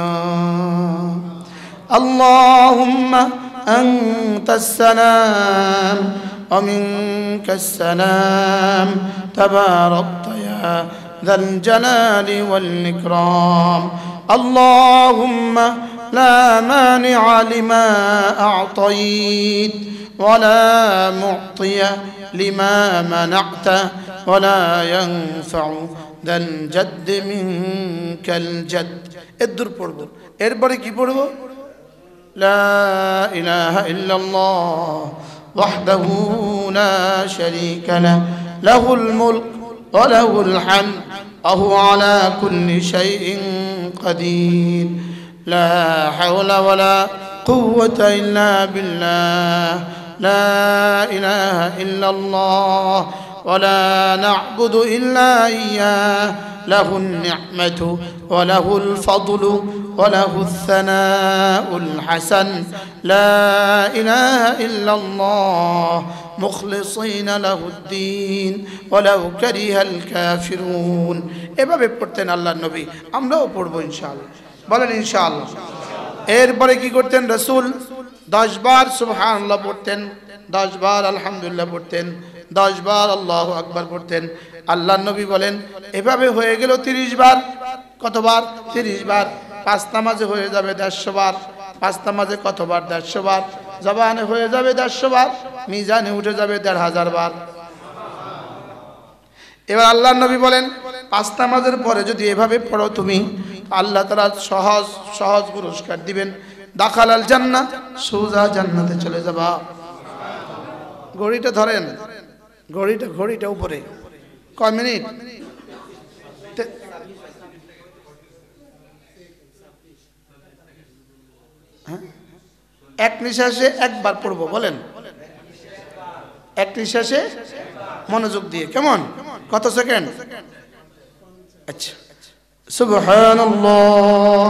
[SPEAKER 1] আল্লাহুম্মা আনতাস সালাম ওয়া মিনকাস সালাম তাবারাকতা ইয়া যাল জালালি ওয়াল ইকরাম। আল্লাহুম্মা লা মানিআ লিমা আ'তাইত ওয়া লা মু'তিয়া লিমা মানা'তা ওয়া লা ইয়ানফা'ু যাল জাদ্দ মিনকাল জাদ্দ। এদুর পড়বো। এরপরে কি পড়বো? লা ইলাহা ইল্লাল্লাহ ওয়াহদাহু লা শারীকা লাহু লাহুল মুলক ওয়া লাহুল হামদ ওয়া হুয়া আলা কুল্লি শাইইন কাদির। লা হাওলা ওয়া লা কুওয়াতা ইল্লা বিল্লাহ। লা ইলাহা ইল্লাল্লাহ ولا نعبد إلا إياه له النعمة وله الفضل وله الثناء الحسن. لا إله إلا الله مخلصين له الدين ولو كره الكافرون. এভাবে পড়তেন আল্লাহর নবী, আমরাও পড়বো ইনশাআল্লাহ। বলেন ইনশাআল্লাহ। এরপরে কি করতেন রাসূল? দশ বার সুবহানাল্লাহ পড়তেন, দশ বার আলহামদুলিল্লাহ পড়তেন, দশ বার আল্লাহু আকবার পড়তেন। আল্লাহর নবী বলেন এভাবে হয়ে গেল তিরিশ বার। কতবার? তিরিশ বার। পাঁচ নামাজে হয়ে যাবে দেড়শো বার। পাঁচ নামাজে কতবার? দেড়শো বার। জবানে হয়ে যাবে দেড়শো বার, মিজানে উঠে যাবে দেড় হাজার বার। এবার আল্লাহর নবী বলেন পাঁচ নামাজের পরে যদি এভাবে পড়ো তুমি, আল্লাহ তাআলা সহজ সহজ পুরস্কার দিবেন। দাখালাল জান্নাহ, সোজা জান্নাতে চলে যাবা। ঘড়িটা ধরেন, ঘড়িটা ঘড়িটা উপরে কয় মিনিট? এক নিঃশ্বাসে একবার পড়বো। বলেন এক নিঃশ্বাসে মনোযোগ দিয়ে। কেমন? কত সেকেন্ড? আচ্ছা। সুবহানাল্লাহ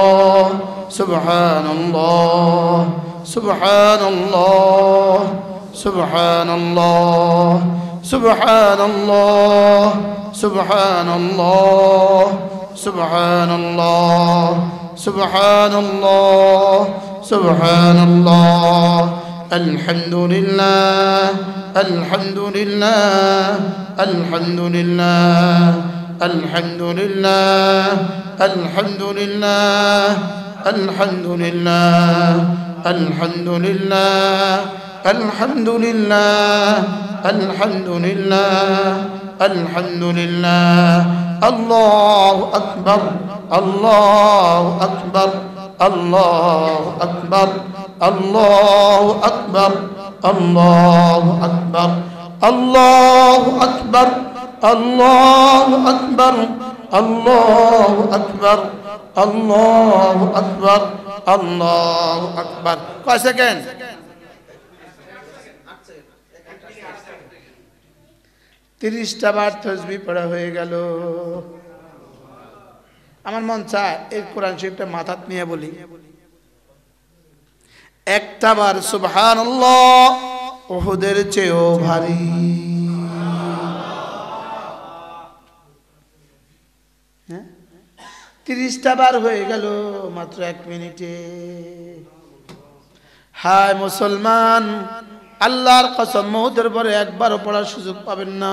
[SPEAKER 1] সুবহানাল্লাহ সুবহানাল্লাহ সুবহানাল্লাহ সুবহানাল্লাহ সুবহানাল্লাহ সুবহানাল্লাহ সুবহানাল্লাহ সুবহানাল্লাহ সুবহানাল্লাহ আলহামদুলিল্লাহ আলহামদুলিল্লাহ আলহামদুলিল্লাহ আলহামদুলিল্লাহ আলহামদুলিল্লাহ আলহামদুলিল্লাহ আলহামদুলিল্লাহ আলহামদুলিল্লাহ আলহামদুলিল্লাহ আলহামদুলিল্লাহ আল্লাহু আকবার আল্লাহু আকবার আল্লাহু আকবার আল্লাহু আকবার আল্লাহু আকবার আল্লাহু আকবার আল্লাহু আকবার আল্লাহু আকবার আল্লাহু আকবার আল্লাহু আকবার কয় সেকেন্ড তিরিশটা বার তাসবিহ পড়া হয়ে গেল আমার মন চায় এই কোরআন শরীফটা মাথাত নিয়ে বলি একটা বার সুবহানাল্লাহ উহুদের চেয়েও ভারী হ্যাঁ তিরিশটা বার হয়ে গেল মাত্র এক মিনিটে হায় মুসলমান আল্লাহর কসম মওতের পরে একবারও পড়ার সুযোগ পাবেন না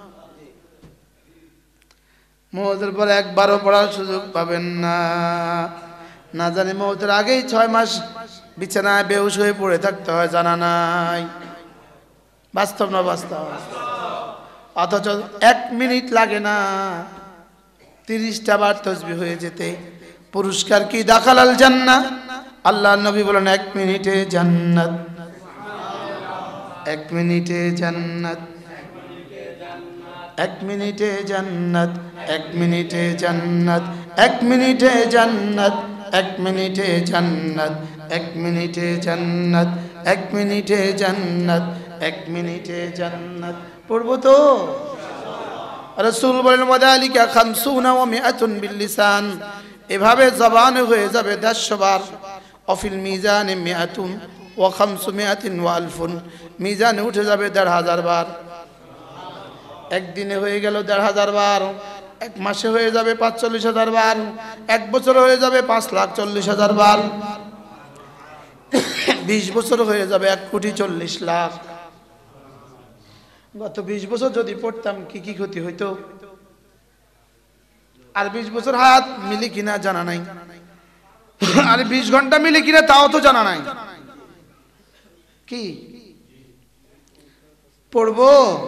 [SPEAKER 1] মওতের পরে একবারও পড়ার সুযোগ পাবেন না না জানি মওতের আগেই ছয় মাস বিছানায় বেহুশ হয়ে পড়ে থাকতে হয় জানা নাই বাস্তব না বাস্তব অথচ এক মিনিট লাগে না তিরিশটা বার তাসবিহ হয়ে যেতে পুরস্কার কি দাখালাল জান্নাহ আল্লাহর নবী বলেন এক মিনিটে জান্নাত এক মিনিটে জান্নাত এক মিনিটে জান্নাত এক মিনিটে জান্নাত এক মিনিটে জান্নাত এক মিনিটে জান্নাত এক মিনিটে জান্নাত এক মিনিটে জান্নাত এক মিনিটে জান্নাত পড়বো তো রাসূল বলেন ওয়াদালিকা খামসুনা ওয়া মিআতুন বিল লিসান এভাবে জবানে হয়ে যাবে দেড়শো বার অফিল মিজানে মিআতুন ওয়া খামসুমিআতিন ওয়া আলফুন মিজানে উঠে যাবে দেড় হাজার বার একদিনে হয়ে গেল দেড় হাজার বার এক মাসে হয়ে যাবে পাঁচচল্লিশ হাজার বার এক বছর হয়ে যাবে পাঁচ লাখ চল্লিশ হাজার বার বিশ বছর হয়ে যাবে এক কোটি চল্লিশ লাখ গত বিশ বছর যদি পড়তাম কি কি ক্ষতি হইতো আর বিশ বছর হাত মিলি কিনা জানা নাই আর বিশ ঘন্টা মিলি কিনা তাও তো জানা নাই কি পড়বো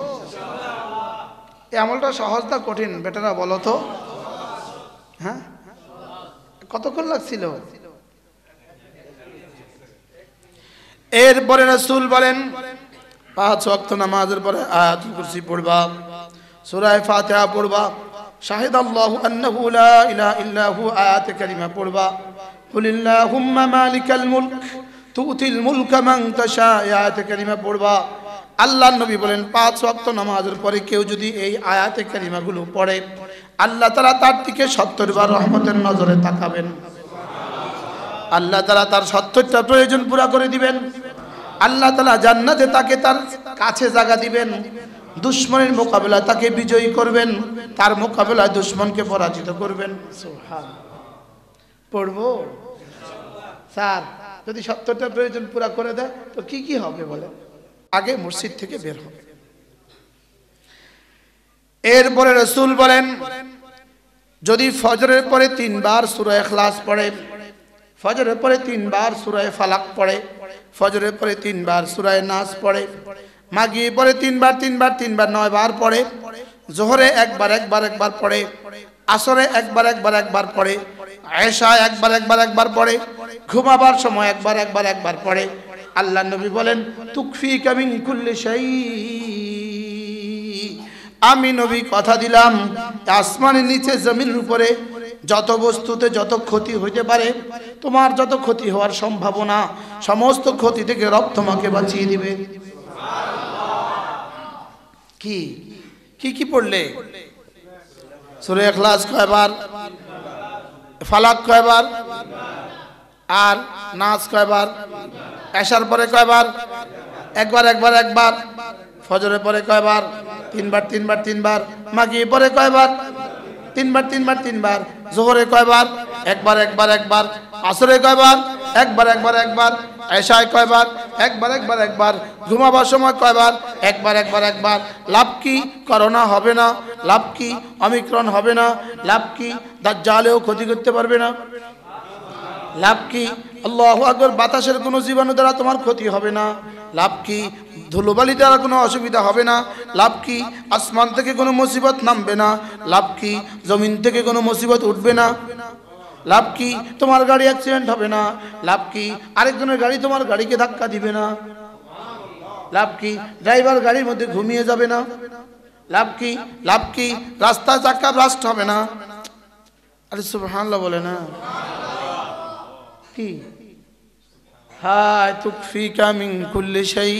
[SPEAKER 1] এই আমলটা সহজ না কঠিন বেটারা বলো তো হ্যাঁ কতক্ষণ লাগছিল এরপরে রাসূল বলেন পাঁচ ওয়াক্ত নামাজের পরে আয়াতুল কুরসি পড়বা সূরা ফাতিহা পড়বা শাহিদাল্লাহু আন্নাহু লা ইলাহা ইল্লা হু আয়াত কারিমা পড়বা কুলিল্লাহুম্মা মালিকাল মুলক তুতিল মুলকা মান তাশা আয়াত কারিমা পড়বা আল্লাহর নবী বলেন পাঁচ ওয়াক্ত নামাজের পরে কেউ যদি এই আয়াতে কারিমাগুলো পড়ে আল্লাহ তাআলা তার দিকে সত্তর বার রহমতের নজরে তাকাবেন আল্লাহ তাআলা তার সত্তরটা প্রয়োজন পুরা করে দিবেন আল্লাহ তাআলা জান্নাতে তাকে তার কাছে জায়গা দিবেন দুশমনের মোকাবেলায় তাকে বিজয়ী করবেন তার মোকাবেলায় দুশমনকে পরাজিত করবেন সুবহানাল্লাহ পড়বো স্যার যদি সত্তরটা প্রয়োজন পুরা করে দেয় তো কি কি হবে বলে আগে মসজিদ থেকে বের হবে এরপরে রাসূল বলেন যদি ফজরের পরে তিনবার সূরা ইখলাস পড়ে ফজরের পরে তিনবার সূরা ফালাক পড়ে ফজরের পরে তিনবার সূরা নাস পড়ে মাগরিবের পরে তিনবার তিনবার তিনবার নয় বার পড়ে যোহরে একবার একবার একবার পড়ে আসরে একবার একবার একবার পড়ে এশা একবার একবার একবার পড়ে ঘুমাবার সময় একবার একবার একবার পড়ে আল্লাহ নবী বলেন তুকফিকা মিন কুল্লি শাই আমি নবী কথা দিলাম আসমানের নিচে জমিনের উপরে যত বস্তুতে যত ক্ষতি হইতে পারে তোমার যত ক্ষতি হওয়ার সম্ভাবনা সমস্ত ক্ষতি থেকে রব তোমাকে বাঁচিয়ে দিবে কি কি কি পড়লে সূরা ইখলাস কয়বার ফালাক কয়বার আর নাস কয়বার এশার পরে কয়বার একবার একবার একবার, ফজরে পরে কয়বার? তিনবার তিনবার তিনবার, মাগরিবে পরে কয়বার? তিনবার তিনবার তিনবার, যোহরে কয়বার? একবার একবার একবার, আসরে কয়বার? একবার একবার একবার, এশায় কয়বার? একবার একবার একবার, ঘুমাবার সময় কয়বার? একবার একবার একবার। লাভ কি? করোনা হবে না। লাভ কি? অমিক্রন হবে না। লাভ কি? দাজ্জালেও ক্ষতি করতে পারবে না। লাভ কি? আল্লাহু আকবার, বাতাসের কোনো জীবাণু দ্বারা তোমার ক্ষতি হবে না। লাভ কি? ধুলোবালি দ্বারা কোনো অসুবিধা হবে না। লাভ কি? আসমান থেকে কোনো মুসিবত নামবে না। লাভ কি? জমিন থেকে কোনো মুসিবত উঠবে না। লাভ কি? তোমার গাড়ি অ্যাক্সিডেন্ট হবে না। লাভ কি? আরেকজনের গাড়ি তোমার গাড়িকে ধাক্কা দিবে না। লাভ কি? ড্রাইভার গাড়ির মধ্যে ঘুমিয়ে যাবে না। লাভ কি? লাভ কি? রাস্তায় চাক্কা ব্লাস্ট হবে না। আরে সুবহানাল্লাহ বলে না কি? হায় তুকফিকা মিন কুল্লি শাই,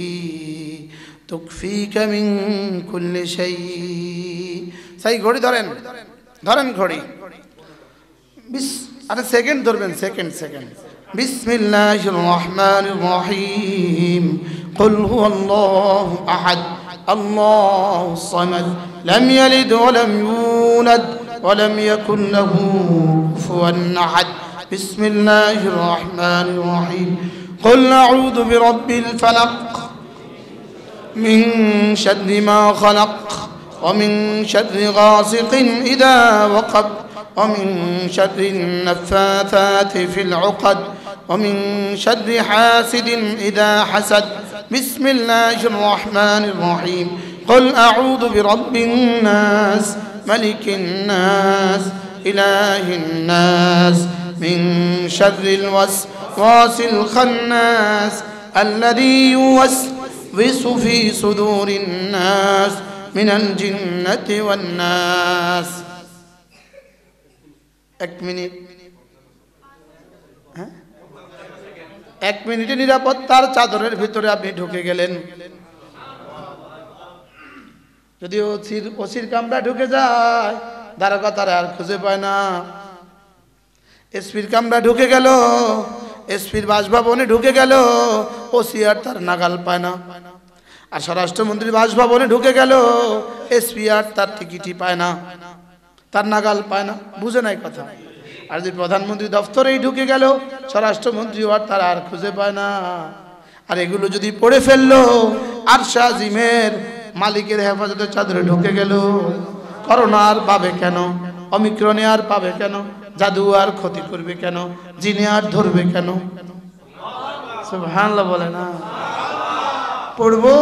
[SPEAKER 1] তুকফিকা মিন কুল্লি শাই। সেই ঘড়ি ধরেন, ধরেন ঘড়ি। বিস আরে সেকেন্ড ধরবেন, সেকেন্ড সেকেন্ড। বিসমিল্লাহির রহমানির রহিম। কুল হুয়াল্লাহু আহাদ, আল্লাহুস সামাদ, লাম ইয়ালিদ ওয়া লাম ইউলাদ ওয়া লাম ইয়াকুল লাহু কুফুয়ান আহাদ। بسم الله الرحمن الرحيم. قل أعوذ برب الفلق من شر ما خلق ومن شر غاسق إذا وقب ومن شر النفاثات في العقد ومن شر حاسد إذا حسد. بسم الله الرحمن الرحيم. قل أعوذ برب الناس ملك الناس إله الناس من شر الوسواس الخناس الذي يوسوس في صدور الناس من الجنة والناس. এক মিনিট, হ্যাঁ এক মিনিটে নিরাপত্তার চাদরের ভিতরে আপনি ঢুকে গেলেন। যদি ওসির ওসির কামরা ঢুকে যায়, দারোগা তারা আর খুঁজে পায় না। এসপির কামরা ঢুকে গেল, এসপির বাসভবনে ঢুকে গেল, ওসি আর তার নাগাল পায় না। আর স্বরাষ্ট্রমন্ত্রীর বাসভবনে ঢুকে গেল, এসপি আর তার টিকিটই পায় না, তার নাগাল পায় না। বুঝে নাই কথা? আর যদি প্রধানমন্ত্রী দপ্তরেই ঢুকে গেল, স্বরাষ্ট্রমন্ত্রী আর তার আর খুঁজে পায় না। আর এগুলো যদি পড়ে ফেললো, আরশে আজিমের মালিকের হেফাজতের চাদরে ঢুকে গেল, করোনা আর পাবে কেন? অমিক্রনে আর পাবে কেন? জাদু আর ক্ষতি করবে কেন? জিনে আর ধরবে কেন? সুবহানাল্লাহ বলে না? পড়বো।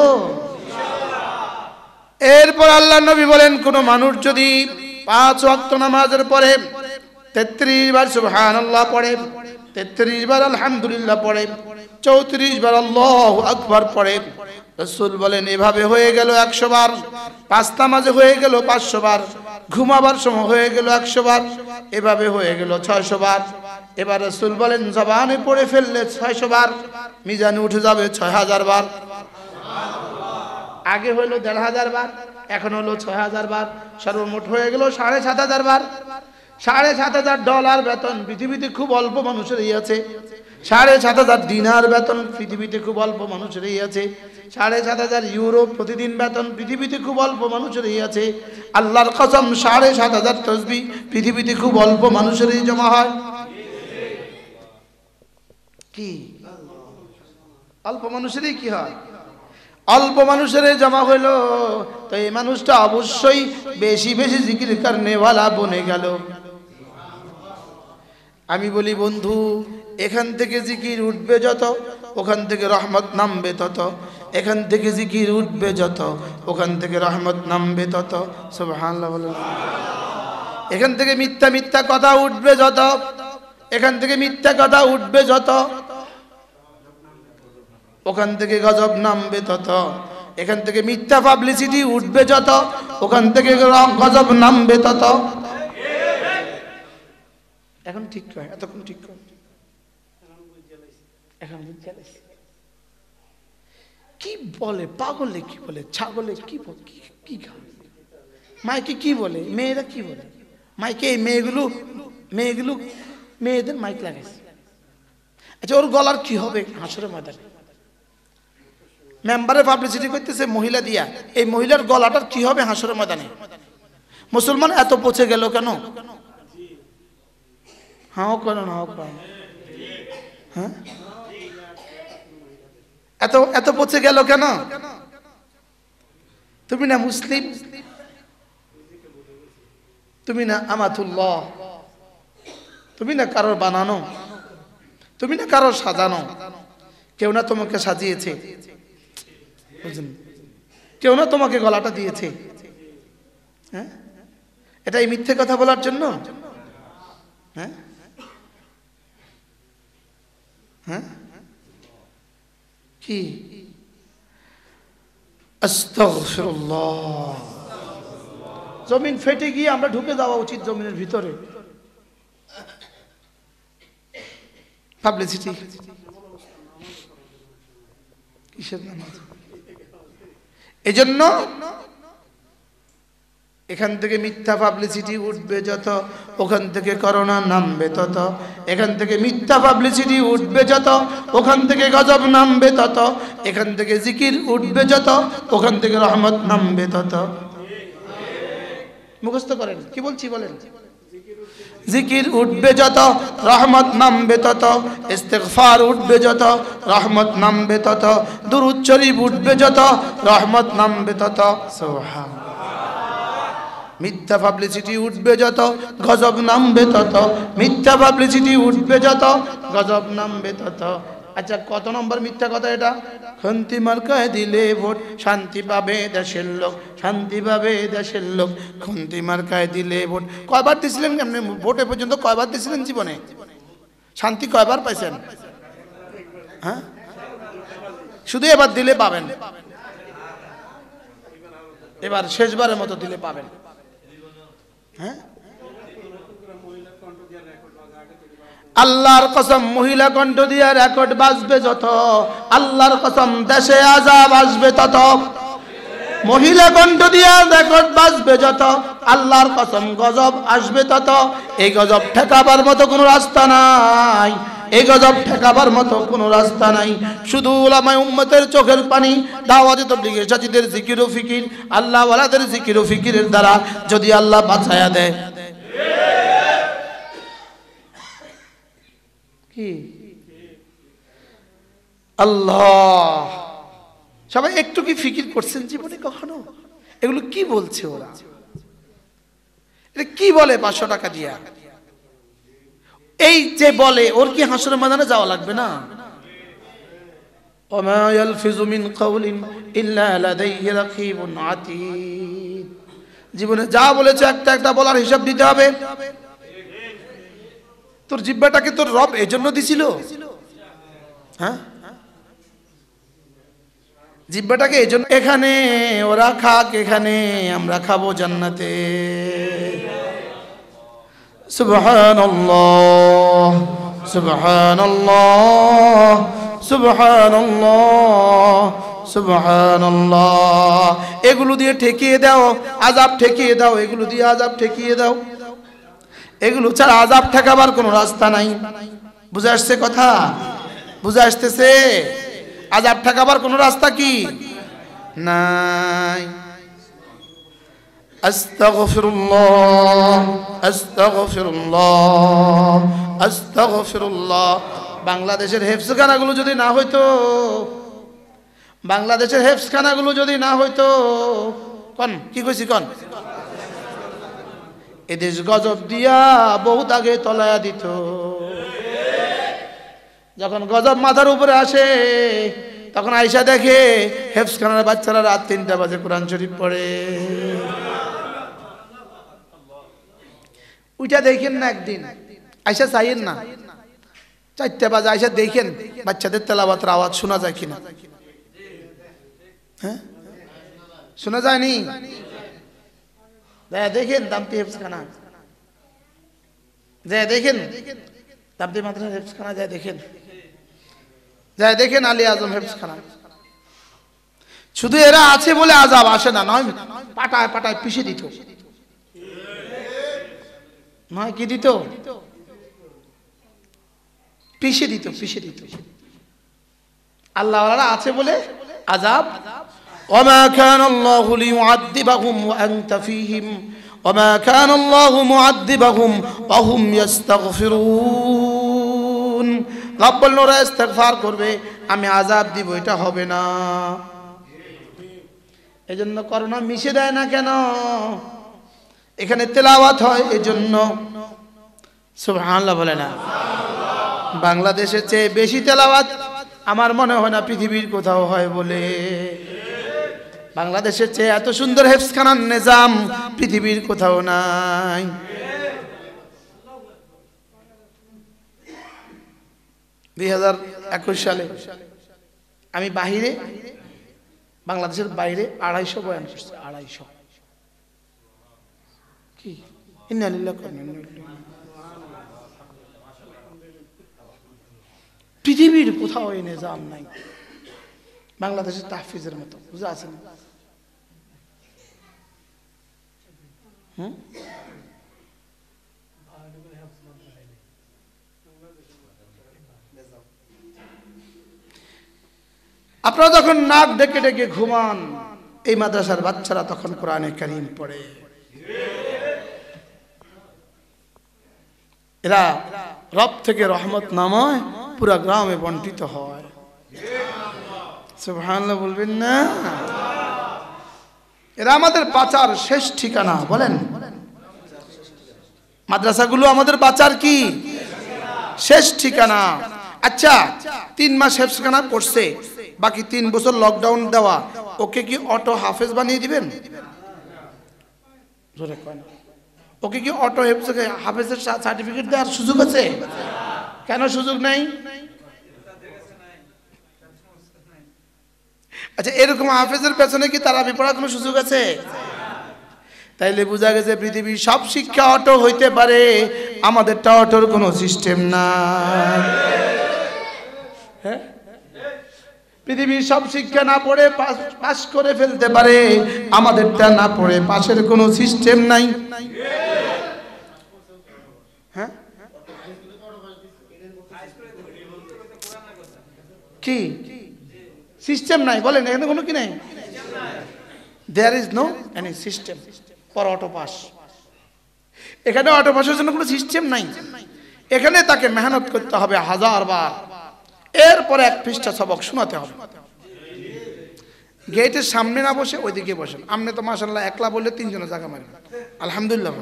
[SPEAKER 1] এরপর আল্লাহ নবী বলেন, কোন মানুষ যদি পাঁচ ওয়াক্ত নামাজের পরে তেত্রিশ বার সুবহানাল্লাহ পড়ে, তেত্রিশ বার আলহামদুলিল্লাহ পড়ে, চৌত্রিশ বার আল্লাহু আকবার পড়ে, রাসূল বলেন এভাবে হয়ে গেল একশো বার। পাঁচ নামাজে হয়ে গেল পাঁচশো বার, ঘুমাবার সময় হয়ে গেল একশো বার, এভাবে হয়ে গেল ছয়শো বার। এবার রাসূল বলেন জবানে পড়ে ফেললে ছয়শো বার, মিজানে উঠে যাবে ছয় হাজার বার। আগে হলো দেড় হাজার বার, এখন হলো ছয় হাজার বার, সর্বমোট হয়ে গেল সাড়ে সাত হাজার বার। সাড়ে সাত হাজার ডলার বেতন পৃথিবীতে খুব অল্প মানুষেরই আছে। সাড়ে সাত হাজার দিনার বেতন পৃথিবীতে খুব অল্প মানুষেরই আছে। সাড়ে সাত হাজার ইউরো প্রতিদিন বেতন পৃথিবীতে খুব অল্প মানুষেরই আছে। আল্লাহর কসম, সাড়ে সাত হাজার তসবিহ পৃথিবীতে খুব অল্প মানুষেরই জমা হয়। কি অল্প মানুষেরই কি হয়? অল্প মানুষের জমা হইলো, তো এই মানুষটা অবশ্যই বেশি বেশি জিকির করনেওয়ালা বনে গেল। আমি বলি বন্ধু, এখান থেকে জিকির উঠবে যত, ওখান থেকে রহমত নামবে তত। এখান থেকে জিকির উঠবে যত, ওখান থেকে রহমত নামবে তত। সুবহানাল্লাহ বলেন। এখান থেকে মিথ্যা মিথ্যা কথা উঠবে যত, এখান থেকে মিথ্যা কথা উঠবে যত, ওখান থেকে গজব নামবে তত। এখান থেকে মিথ্যা পাবলিসিটি উঠবে যত, ওখান থেকে গজব নামবে তত। এখন ঠিক কয়, এতক্ষণ ঠিক কয়, এখন কি বলে পাগলে, কি বলে ছাগলে, কি কি খায় মাইকে, কি বলে মেয়েরা, কি বলে মাইকে। এই মেয়েগুলো মেয়েগুলো মেয়েদের মাইক লাগাইছে। আচ্ছা, ওর গলার কি হবে হাসরের ময়দানে? মেম্বারে পাবলিসিটি করতেছে মহিলা দিয়া, এই মহিলার গলাটার কি হবে হাসরের ময়দানে? মুসলমান এত পচে গেল কেন? হাও কেন না হাও কেন? হ্যাঁ, এত এত পচে গেল কেন? তুমি না মুসলিম, তুমি না আমাতুল্লাহ, তুমি না কারোর বানানো, তুমি না কারোর সাজানো, কেউ না তোমাকে সাজিয়েছে, বুঝলেন? কেউ না তোমাকে গলাটা দিয়েছে। হ্যাঁ, এটা এই মিথ্যে কথা বলার জন্য? হ্যাঁ হ্যাঁ কি? আস্তাগফিরুল্লাহ। জমিন ফেটে গিয়ে আমরা ঢুকে যাওয়া উচিত জমিনের ভিতরে। পাবলিসিটি কিসের নাম? এই জন্য এখান থেকে মিথ্যা পাবলিসিটি উঠবে যত, ওখান থেকে করোনা নামবে তত। এখান থেকে মিথ্যা পাবলিসিটি উঠবে যত, ওখান থেকে গজব নামবে তত। এখান থেকে জিকির উঠবে যত, ওখান থেকে রহমত নামবে তত। মুখস্থ করেন, কি বলছি বলেন। জিকির উঠবে যত, রহমত নামবে তত। ইস্তিগফার উঠবে যত, রহমত নামবে তত। দুরূদ শরীফ উঠবে যত, রহমত নামবে তত। সুবহান। মিথ্যা পাবলিসিটি উঠবে যত, গজব নামবে তত। মিথ্যা পাবলিসিটি উঠবে যত, গজব নামবে তত। আচ্ছা, কত নম্বর মিথ্যা কথা এটা? খন্তি মার্কায় দিলে ভোট শান্তি পাবে দেশের লোক, শান্তি পাবে দেশের লোক। খন্তি মার্কায় দিলে ভোট। কয়বার দিছিলেন কেমনে ভোটে পর্যন্ত? কয়বার দিছিলেন জীবনে? শান্তি কয়বার পাইছেন? হ্যাঁ, শুধু এবার দিলে পাবেন, এবার শেষবারের মতো দিলে পাবেন। হ্যাঁ, আল্লাহর কসম মহিলা কণ্ঠ দিয়া রেকর্ড বাজবে যত, আল্লাহর কসম দেশে আযাব আসবে তত। মহিলা কণ্ঠ দিয়া রেকর্ড বাজবে যত, আল্লাহর কসম গজব আসবে তত। এই গজব ঠেকাবার মতো কোনো রাস্তা নাই, এই গজব ঠেকাবার মতো কোনো রাস্তা নাই। শুধু উলামায়ে উম্মতের চোখের পানি, দাওয়াতে তাবলীগের সাথীদের জিকির ও ফিকির, আল্লাহ ওয়ালাদের জিকির ও ফিকিরের দ্বারা যদি আল্লাহ বাঁচায়া দেয়। কি আল্লাহ, সবাই একটু কি ফিকির করছেন জীবনে কখনো? এগুলো কি বলছে ওরা? এটা কি বলে পাঁচশো টাকা দিয়া? এই যে বলে, ওর কি হাসরের ময়দানে যাওয়া লাগবে না? ওমা ইয়ালফিজু মিন কাওলিন ইল্লা লাদাইহি রাকিবুন আতীদ। জীবনে যা বলেছে একটা একটা বলার হিসাব দিতে হবে। তোর জিহ্বাটাকে তোর রব এজন্য দিছিল? হ্যাঁ, জিহ্বাটাকে এজন্য। এখানে ওরা খাক, এখানে আমরা খাবো জান্নাতে। সুবহানাল্লাহ সুবহানাল্লাহ সুবহানাল্লাহ সুবহানাল্লাহ। এগুলো দিয়ে ঠেকিয়ে দাও আযাব, ঠেকিয়ে দাও, এগুলো দিয়ে আযাব ঠেকিয়ে দাও। এগুলো ছাড়া আযাব ঠেকাবার কোনো রাস্তা নাই। বুঝে আসছে কথা? বুঝে আসতেছে? আযাব ঠেকাবার কোনো রাস্তা কি নাই। আস্তাগফিরুল্লাহ আস্তাগফিরুল্লাহ আস্তাগফিরুল্লাহ। বাংলাদেশের হেফজখানাগুলো যদি না হইতো, বাংলাদেশের হেফজখানাগুলো যদি না হইতো, কোন কি কইছি কোন, এদেশ গজব দিয়া বহুত আগে তলায়া দিত। যখন গজব মাথার উপরে আসে, তখন আয়েশা দেখে হেফজখানার বাচ্চারা রাত তিনটা বাজে কোরআন শরীফ পড়ে। ওইটা দেখেন না একদিন, আয়েশা চাইেন না, চারটা বাজে আয়েশা দেখেন বাচ্চাদের তেলাওয়াতের আওয়াজ শোনা যায় কিনা। হ্যাঁ, শোনা যায়নি? দেখেন দামতি হেফজখানা যায়, দেখেন দামতি মাদ্রাসা হেফজখানা যায়, দেখেন যায়, দেখেন আলী আজম হেফজখানা। শুধু এরা আছে বলে আযাব আসে না, নয় পাটায় পাটায় পিষে দিত, নয় কি দিত, পিষে দিত, পিষে দিত। আল্লাহওয়ালারা আছে বলে আযাব ওয়ামা কানা আল্লাহু লিয়ুআযযিবাহুম ওয়া আনতা ফীহিম ওয়ামা কানা আল্লাহু মুআযযিবাহুম ওয়া হুম ইস্তাগফিরুন। রব বলল ওরা ইস্তেগফার করবে, আমি আযাব দিব, এটা হবে না। এজন্য করোনা মিশে দেয় না কেন? এখানে তেলাওয়াত হয় এজন্য। সুবহানাল্লাহ বলে না? বাংলাদেশের চেয়ে বেশি তেলাওয়াত আমার মনে হয় না পৃথিবীর কোথাও হয় বলে। বাংলাদেশের চেয়ে এত সুন্দর হেফজখানার নিজাম পৃথিবীর কোথাও নাই। দুই হাজার একুশ সালে আমি বাহিরে, বাংলাদেশের বাইরে আড়াইশো বয়ান করছি। আড়াইশো কি ইন্না লিল্লাহি ওয়া ইন্না ইলাইহি রাজিউন। পৃথিবীর কোথাও এই নিজাম নাই বাংলাদেশের তাহফিজের মতো। বুঝা আছে না? হুম আপনারা যখন নাক ডেকে ডেকে ঘুমান, এই মাদ্রাসার বাচ্চারা তখন কোরআনে কারীম পড়ে। এরা রব থেকে রহমত নামায় পুরা গ্রামে বন্টিত হয়। সুবহানাল্লাহ বলবেন না? এরা আমাদের বাঁচার শেষ ঠিকানা। বলেন, মাদ্রাসাগুলো আমাদের বাঁচার কি শেষ ঠিকানা? আচ্ছা, তিন মাস হেফজখানা পড়ছে, বাকি তিন বছর লকডাউন দেওয়া, ওকে কি অটো হাফেজ বানিয়ে দিবেন? ওকে কি অটো হাফেজের সার্টিফিকেট দেওয়ার সুযোগ আছে? কেন সুযোগ নাই? আচ্ছা, এরকম হাফেজের পেছনে কি তারাবি পড়ার কোনো সুযোগ আছে? তাইলে বোঝা গেছে পৃথিবীর সব শিক্ষা অটো হইতে পারে, আমাদেরটা অটোর কোনো সিস্টেম নাই। হ্যাঁ, পৃথিবীর সব শিক্ষা না পড়ে পাস করে ফেলতে পারে, আমাদেরটা না পড়ে পাশের কোনো সিস্টেম নাই। হ্যাঁ, কি সিস্টেম নাই? বলেন, এখানে কোনো কি নাই? There is no any system for auto pass. এখানে অটো পাসের জন্য কোনো সিস্টেম নাই। এখানে তাকে মেহনত করতে হবে হাজার বার, এরপরে এক পৃষ্ঠা সবক শোনাতে হবে। গেটের সামনে না বসে ওইদিকে বসেন। আপনি তো মাশাআল্লাহ একলা বললে তিনজনের জায়গা মারবেন। আলহামদুলিল্লাহ।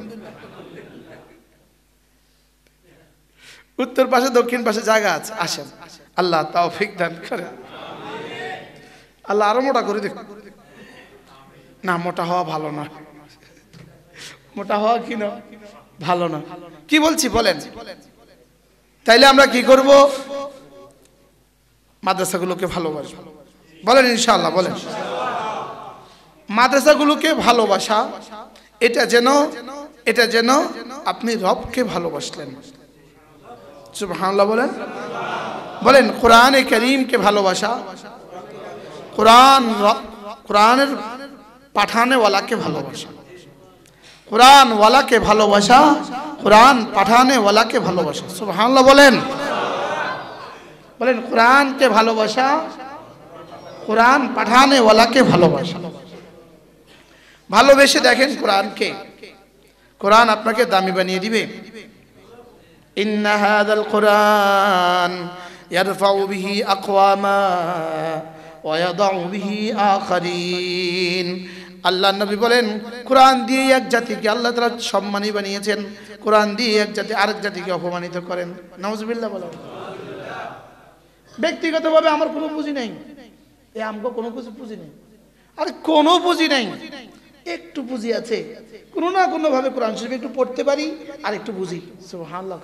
[SPEAKER 1] উত্তর পাশে দক্ষিণ পাশে জায়গা আছে, আসেন। আল্লাহ তৌফিক দান করেন। আল্লাহ আরো মোটা করে দেখ। না, মোটা হওয়া ভালো না। মোটা হওয়া কি না ভালো না। কি বলছি বলেন? তাইলে আমরা কি করব? মাদ্রাসাগুলোকে ভালোবাসবো। বলেন ইনশাআল্লাহ। বলেন, মাদ্রাসাগুলোকে ভালোবাসা, এটা যেন এটা যেন আপনি রবকে ভালোবাসলেন। সুবহানাল্লাহ বলেন। বলেন, কোরআনে কারীমকে ভালোবাসা, কোরআন কোরআনের পাঠানে ওয়ালাকে ভালোবাসা, কোরআন ওয়ালাকে ভালোবাসা, কোরআন পাঠানে ওয়ালাকে ভালোবাসা। সুবহানাল্লাহ বলেন। বলেন, কোরআনকে ভালোবাসা, কোরআন পাঠানে ওয়ালাকে ভালোবাসা। ভালোবেসে দেখেন কোরআনকে, কোরআন আপনাকে দামি বানিয়ে দিবে। ইন্না হাযাল কুরআন ইয়ারফাউ বিহি আকওয়ামা ওয়া ইয়াদাউ বিহি আখারিন। আল্লাহ নবী বলেন, কোরআন দিয়ে এক জাতিকে আল্লাহ তাআলা সম্মানী বানিয়েছেন, কোরআন দিয়ে এক জাতি আরেক জাতিকে অপমানিত করেন। নাউজুবিল্লাহ বলেন। ব্যক্তিগতভাবে আমার কোনো পুঁজি নেই, এ আমগো কোনো কিছু পুঁজি নেই, আর কোনো পুঁজি নেই। একটু পুঁজি আছে, কোনো না কোনো ভাবে কোরআন শরীফ একটু পড়তে পারি আর একটু বুঝি। সুবহানাল্লাহ।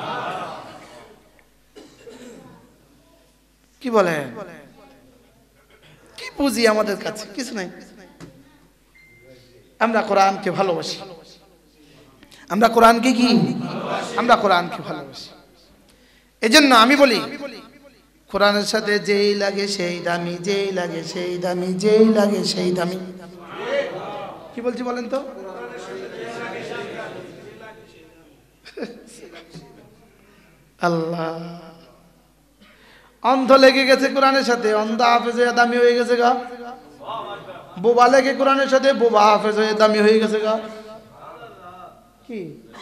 [SPEAKER 1] কি বলে? কি পুঁজি আমাদের কাছে? কিছু নাই। আমরা কোরআনকে ভালোবাসি। আমরা কোরআনকে কি আমরা কোরআনকে ভালোবাসি। এজন্য আমি বলি, কোরআনের সাথে যেই লাগে সেই দামি, যেই লাগে সেই দামি, যেই লাগে সেই দামি। কি বলছি বলেন তো? আল্লাহ অন্ধ লেগে গেছে কোরআনের সাথে, অন্ধ হাফেজ হয়ে দামি হয়ে গেছে গা। বোবা লেগে কোরআনের সাথে, বোবা হাফেজ হয়ে দামি হয়ে গেছে গা। কি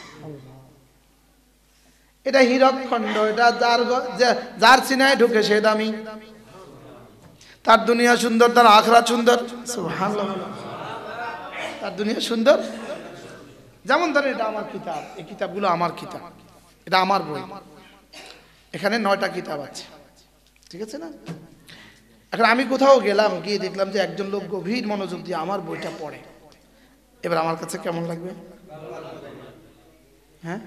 [SPEAKER 1] এটা হীরক খণ্ড, এটা যার যার সিনায় ঢুকে সে দামি। তার দুনিয়া সুন্দর, তার আখরাত সুন্দর। সুবহানাল্লাহ। তার দুনিয়া সুন্দর। যেমন ধরেন এটা আমার কিতাব, এই কিতাবগুলো আমার কিতাব, এটা আমার বই। এখানে নয়টা কিতাব আছে, ঠিক আছে না? এখন আমি কোথাও গেলাম, গিয়ে দেখলাম যে একজন লোক গভীর মনোযোগ দিয়ে আমার বইটা পড়ে। এবার আমার কাছে কেমন লাগবে? হ্যাঁ,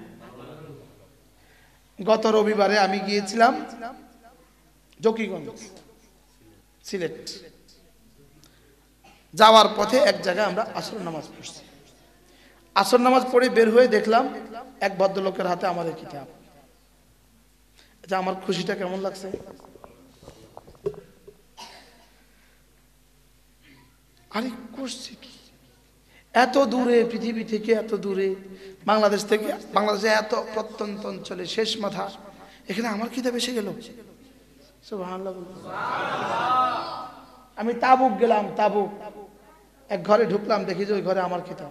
[SPEAKER 1] গত রবিবারে আমি গিয়েছিলাম জকিগঞ্জ, সিলেট। যাওয়ার পথে এক জায়গায় আমরা আসর নামাজ পড়ছি। আসর নামাজ পড়ে বের হয়ে দেখলাম এক ভদ্রলোকের হাতে আমার এই কিতাব। এটা আমার খুশিটা কেমন লাগছে? আরে করছে কি এত দূরে, পৃথিবী থেকে এত দূরে, বাংলাদেশ থেকে, বাংলাদেশে এত প্রত্যন্ত অঞ্চলে শেষ মাথা, এখানে আমার কিতাব এসে গেল। সুবহানাল্লাহ। আমি তাবুক গেলাম, তাবুক এক ঘরে ঢুকলাম, দেখি যে ওই ঘরে আমার কিতাব।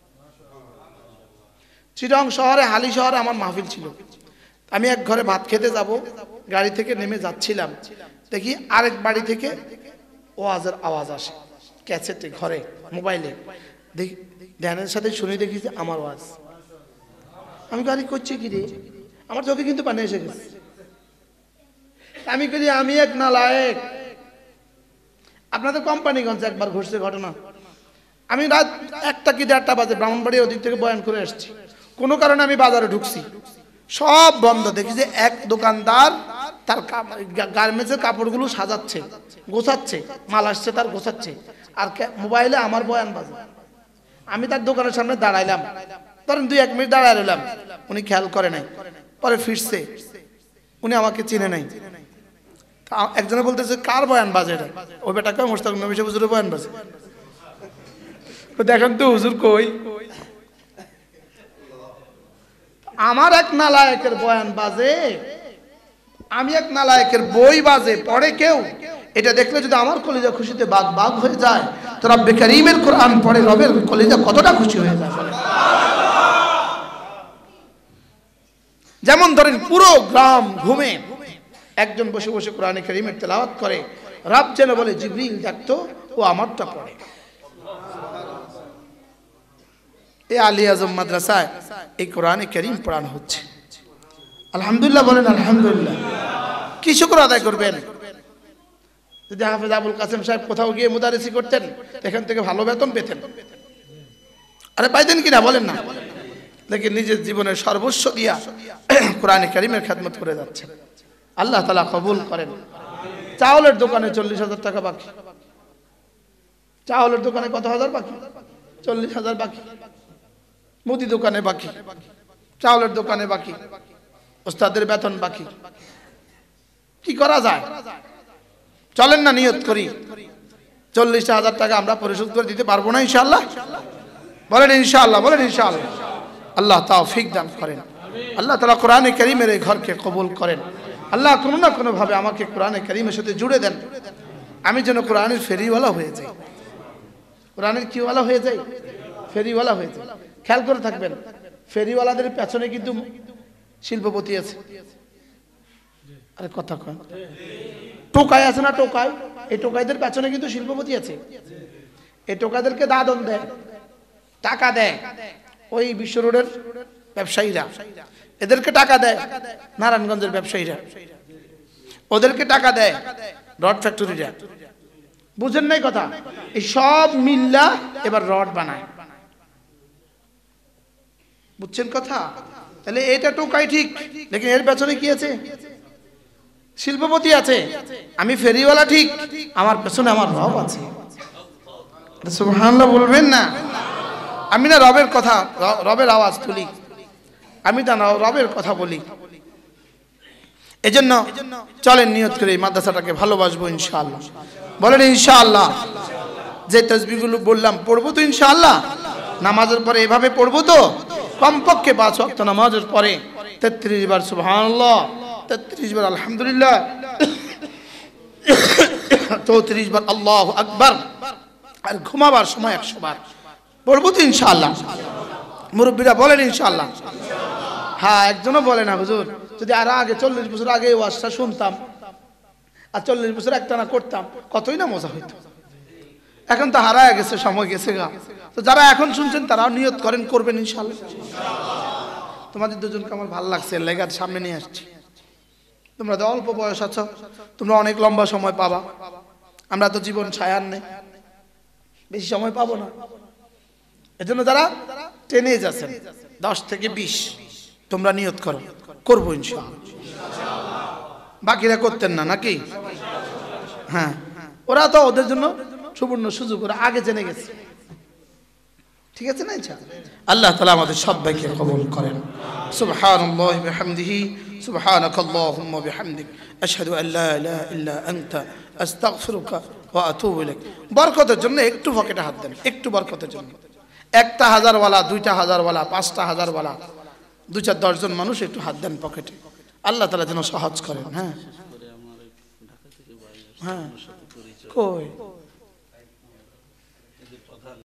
[SPEAKER 1] চিটং শহরে, হালি শহরে আমার মাহফিল ছিল। আমি এক ঘরে ভাত খেতে যাব, গাড়ি থেকে নেমে যাচ্ছিলাম, দেখি আরেক বাড়ি থেকে ওয়াজের আওয়াজ আসে, ক্যাসেটে, ঘরে, মোবাইলে। দেখি ধ্যানের সাথে শুনে দেখি যে আমার ওয়াজ। আমি গাড়ি করছি কি রে, আমার চোখে কিন্তু পানি এসে গেছে। আমি করি আমি এক নালায়েক। আপনাদের কোম্পানিগঞ্জে একবার ঘটছে ঘটনা। আমি রাত একটা কি দেড়টা বাজে ব্রাহ্মণবাড়ি ওদিক থেকে বয়ান করে আসছি। কোনো কারণে আমি বাজারে ঢুকছি, সব বন্ধ। দেখি যে এক দোকানদার তার গার্মেন্টসের কাপড়গুলো সাজাচ্ছে, গোছাচ্ছে, মাল আসছে তার গোছাচ্ছে, আর মোবাইলে আমার বয়ান বাজে। আমি তার দোকানের সামনে দাঁড়াইলাম, ধরেন দুই এক মিনিট দাঁড়ায় রইলাম। উনি খেয়াল করে নাই, পরে ফিরছে। উনি আমাকে চিনে নাই। একজনে বলতেছে কার বয়ান বাজে এটা? ওই বেটাকে মোস্তাক নবী হুজুরের বয়ান বাজে। দেখেন তো হুজুর কই। আমার এক নালায়েকের বয়ান বাজে, আমি এক নালায়েকের বই বাজে, পড়ে কেউ। এটা দেখলে যদি আমার কলিজা খুশিতে বাগ বাগ হয়ে যায়, তো রব্বে কারীমের কোরআন পড়ে রবের কলিজা কতটা খুশি হয়ে যায়। যেমন ধরেন পুরো গ্রাম ঘুমে, একজন বসে বসে কোরআনে কারীমের তেলাওয়াত করে, রব যেন বলে জিবরিল দেখতো ও আমারটা পড়ে। এই আলী আজম মাদ্রাসায় এই কোরআনে কারীম পড়ানো হচ্ছে। আলহামদুলিল্লাহ বলেন আলহামদুলিল্লাহ। কি শুকর আদায় করবেন? যদি হাফেজ আবুল কাসেম সাহেব কোথাও গিয়ে মুদারিসি করতেন, এখান থেকে ভালো বেতন পেতেন। আরে পাইতেন কিনা বলেন না? লেকিন নিজের জীবনের সর্বস্ব দিয়া কোরআনে কারীমের খেদমত করে যাচ্ছেন। আল্লাহ তাআলা কবুল করেন। চাউলের দোকানে চল্লিশ হাজার টাকা বাকি। চাউলের দোকানে কত হাজার বাকি? চল্লিশ হাজার বাকি। মুদি দোকানে বাকি, চাউলের দোকানে বাকি, ওস্তাদের বেতন বাকি। কি করা যায়? চলেন না নিয়ত করি, চল্লিশ হাজার টাকা আমরা পরিশোধ করে দিতে পারবো না ইনশাআল্লাহ? বলেন ইনশাআল্লাহ, বলেন ইনশাআল্লাহ। আল্লাহ তৌফিক দান করেন। আল্লাহ তাআলা কোরআনে কারীমের এই ঘরকে কবুল করেন। আল্লাহ কোনো না কোনো ভাবে আমাকে কোরআনে কারীমের সাথে জুড়ে দেন, আমি যেন কোরআনের ফেরিওয়ালা হয়ে যাই। কোরআনের কিওয়ালা হয়ে যাই? ফেরিওয়ালা হয়ে যাই। খেয়াল করে থাকবেন, ফেরিওয়ালাদের পেছনে কিন্তু শিল্পপতি আছে। আরে কথা কয়, টোকাই আছে না? টোকাই, এই টোকাইদের পেছনে কিন্তু শিল্পপতি আছে। এই টোকাইদেরকে দাদন দেয়, টাকা দেয় ওই বিশ্ব রোডের ব্যবসায়ীরা, এদেরকে টাকা দেয় নারায়ণগঞ্জের ব্যবসায়ীরা, ওদেরকে টাকা দেয় রড ফ্যাক্টরিরা। বুঝেন নাই কথা? এই সব মিল্লা এবার রড বানায়। বুঝছেন কথা? তাহলে এটা টোকাই ঠিক, লেকিন এর পেছনে কি আছে? শিল্পপতি আছে। আমি ফেরিওয়ালা ঠিক, আমার পেছনে আমার রব আছে। সুবহানাল্লাহ বলবেন না? আমি না রবের কথা, রবের আওয়াজ তুলি, আমি তা না রবের কথা বলি। এজন্য চলেন নিয়ত করে এই মাদ্রাসাটাকে ভালোবাসবো ইনশাআল্লাহ। বলেন ইনশাআল্লাহ। যে তাসবিহগুলো বললাম পড়বো তো ইনশাআল্লাহ। নামাজের পরে এভাবে পড়বো তো, কমপক্ষে পাঁচ ওয়াক্ত নামাজের পরে তেত্রিশ বার সুবহানাল্লাহ, তেত্রিশ বার আলহামদুলিল্লাহ, চৌত্রিশ বার আল্লাহু আকবার, আর ঘুমাবার সময় একশো বার বলবো তো ইনশাআল্লাহ। মুরব্বীরা বলেন ইনশাআল্লাহ। হ্যাঁ, একজনও বলে না হুজুর যদি আর আগে চল্লিশ বছর আগে এই ওয়াজটা শুনতাম আর চল্লিশ বছর একটানা করতাম কতই না মজা হইতো। এখন তো হারায় গেছে, সময় গেছে গা। তো যারা এখন শুনছেন তারাও নিয়ত করেন, করবেন ইনশাআল্লাহ। তোমাদের দুজনকে আমার ভালো লাগছে, লেগার সামনে নিয়ে আসছি। তোমরা তো অল্প বয়স আছো, তোমরা অনেক লম্বা সময় পাবা। আমরা তো জীবন ছায়ার নেই, বেশি সময় পাবো না। এজন্য যারা টেনে যাচ্ছেন দশ থেকে বিশ, তোমরা নিয়ত করো, করবো ইনশাআল্লাহ। বাকিরা করতেন না নাকি? হ্যাঁ, ওরা তো ওদের জন্য সুবর্ণ সুযোগ, ওরা আগে জেনে গেছে। ঠিক আছে না? আল্লাহ তাআলা আমাদের সবাইকে কবুল করেন। সুবহানাল্লাহি ওয়া বিহামদিহি, সুবহানাকাল্লাহুম্মা ওয়া বিহামদিক, আশহাদু আল লা ইলাহা ইল্লা আনতা, আস্তাগফিরুকা ওয়া আতুবু ইলাইক। বরকতের জন্য একটু পকেটে হাত দেন, একটু বরকতের জন্য। একটা হাজার ওয়ালা, দুইটা হাজার ওয়ালা, পাঁচটা হাজার ওয়ালা, দুই চার দশজন মানুষ একটু হাত দেন পকেটে, আল্লাহ তাআলা যেন সহজ করেন। হ্যাঁ হ্যাঁ, কই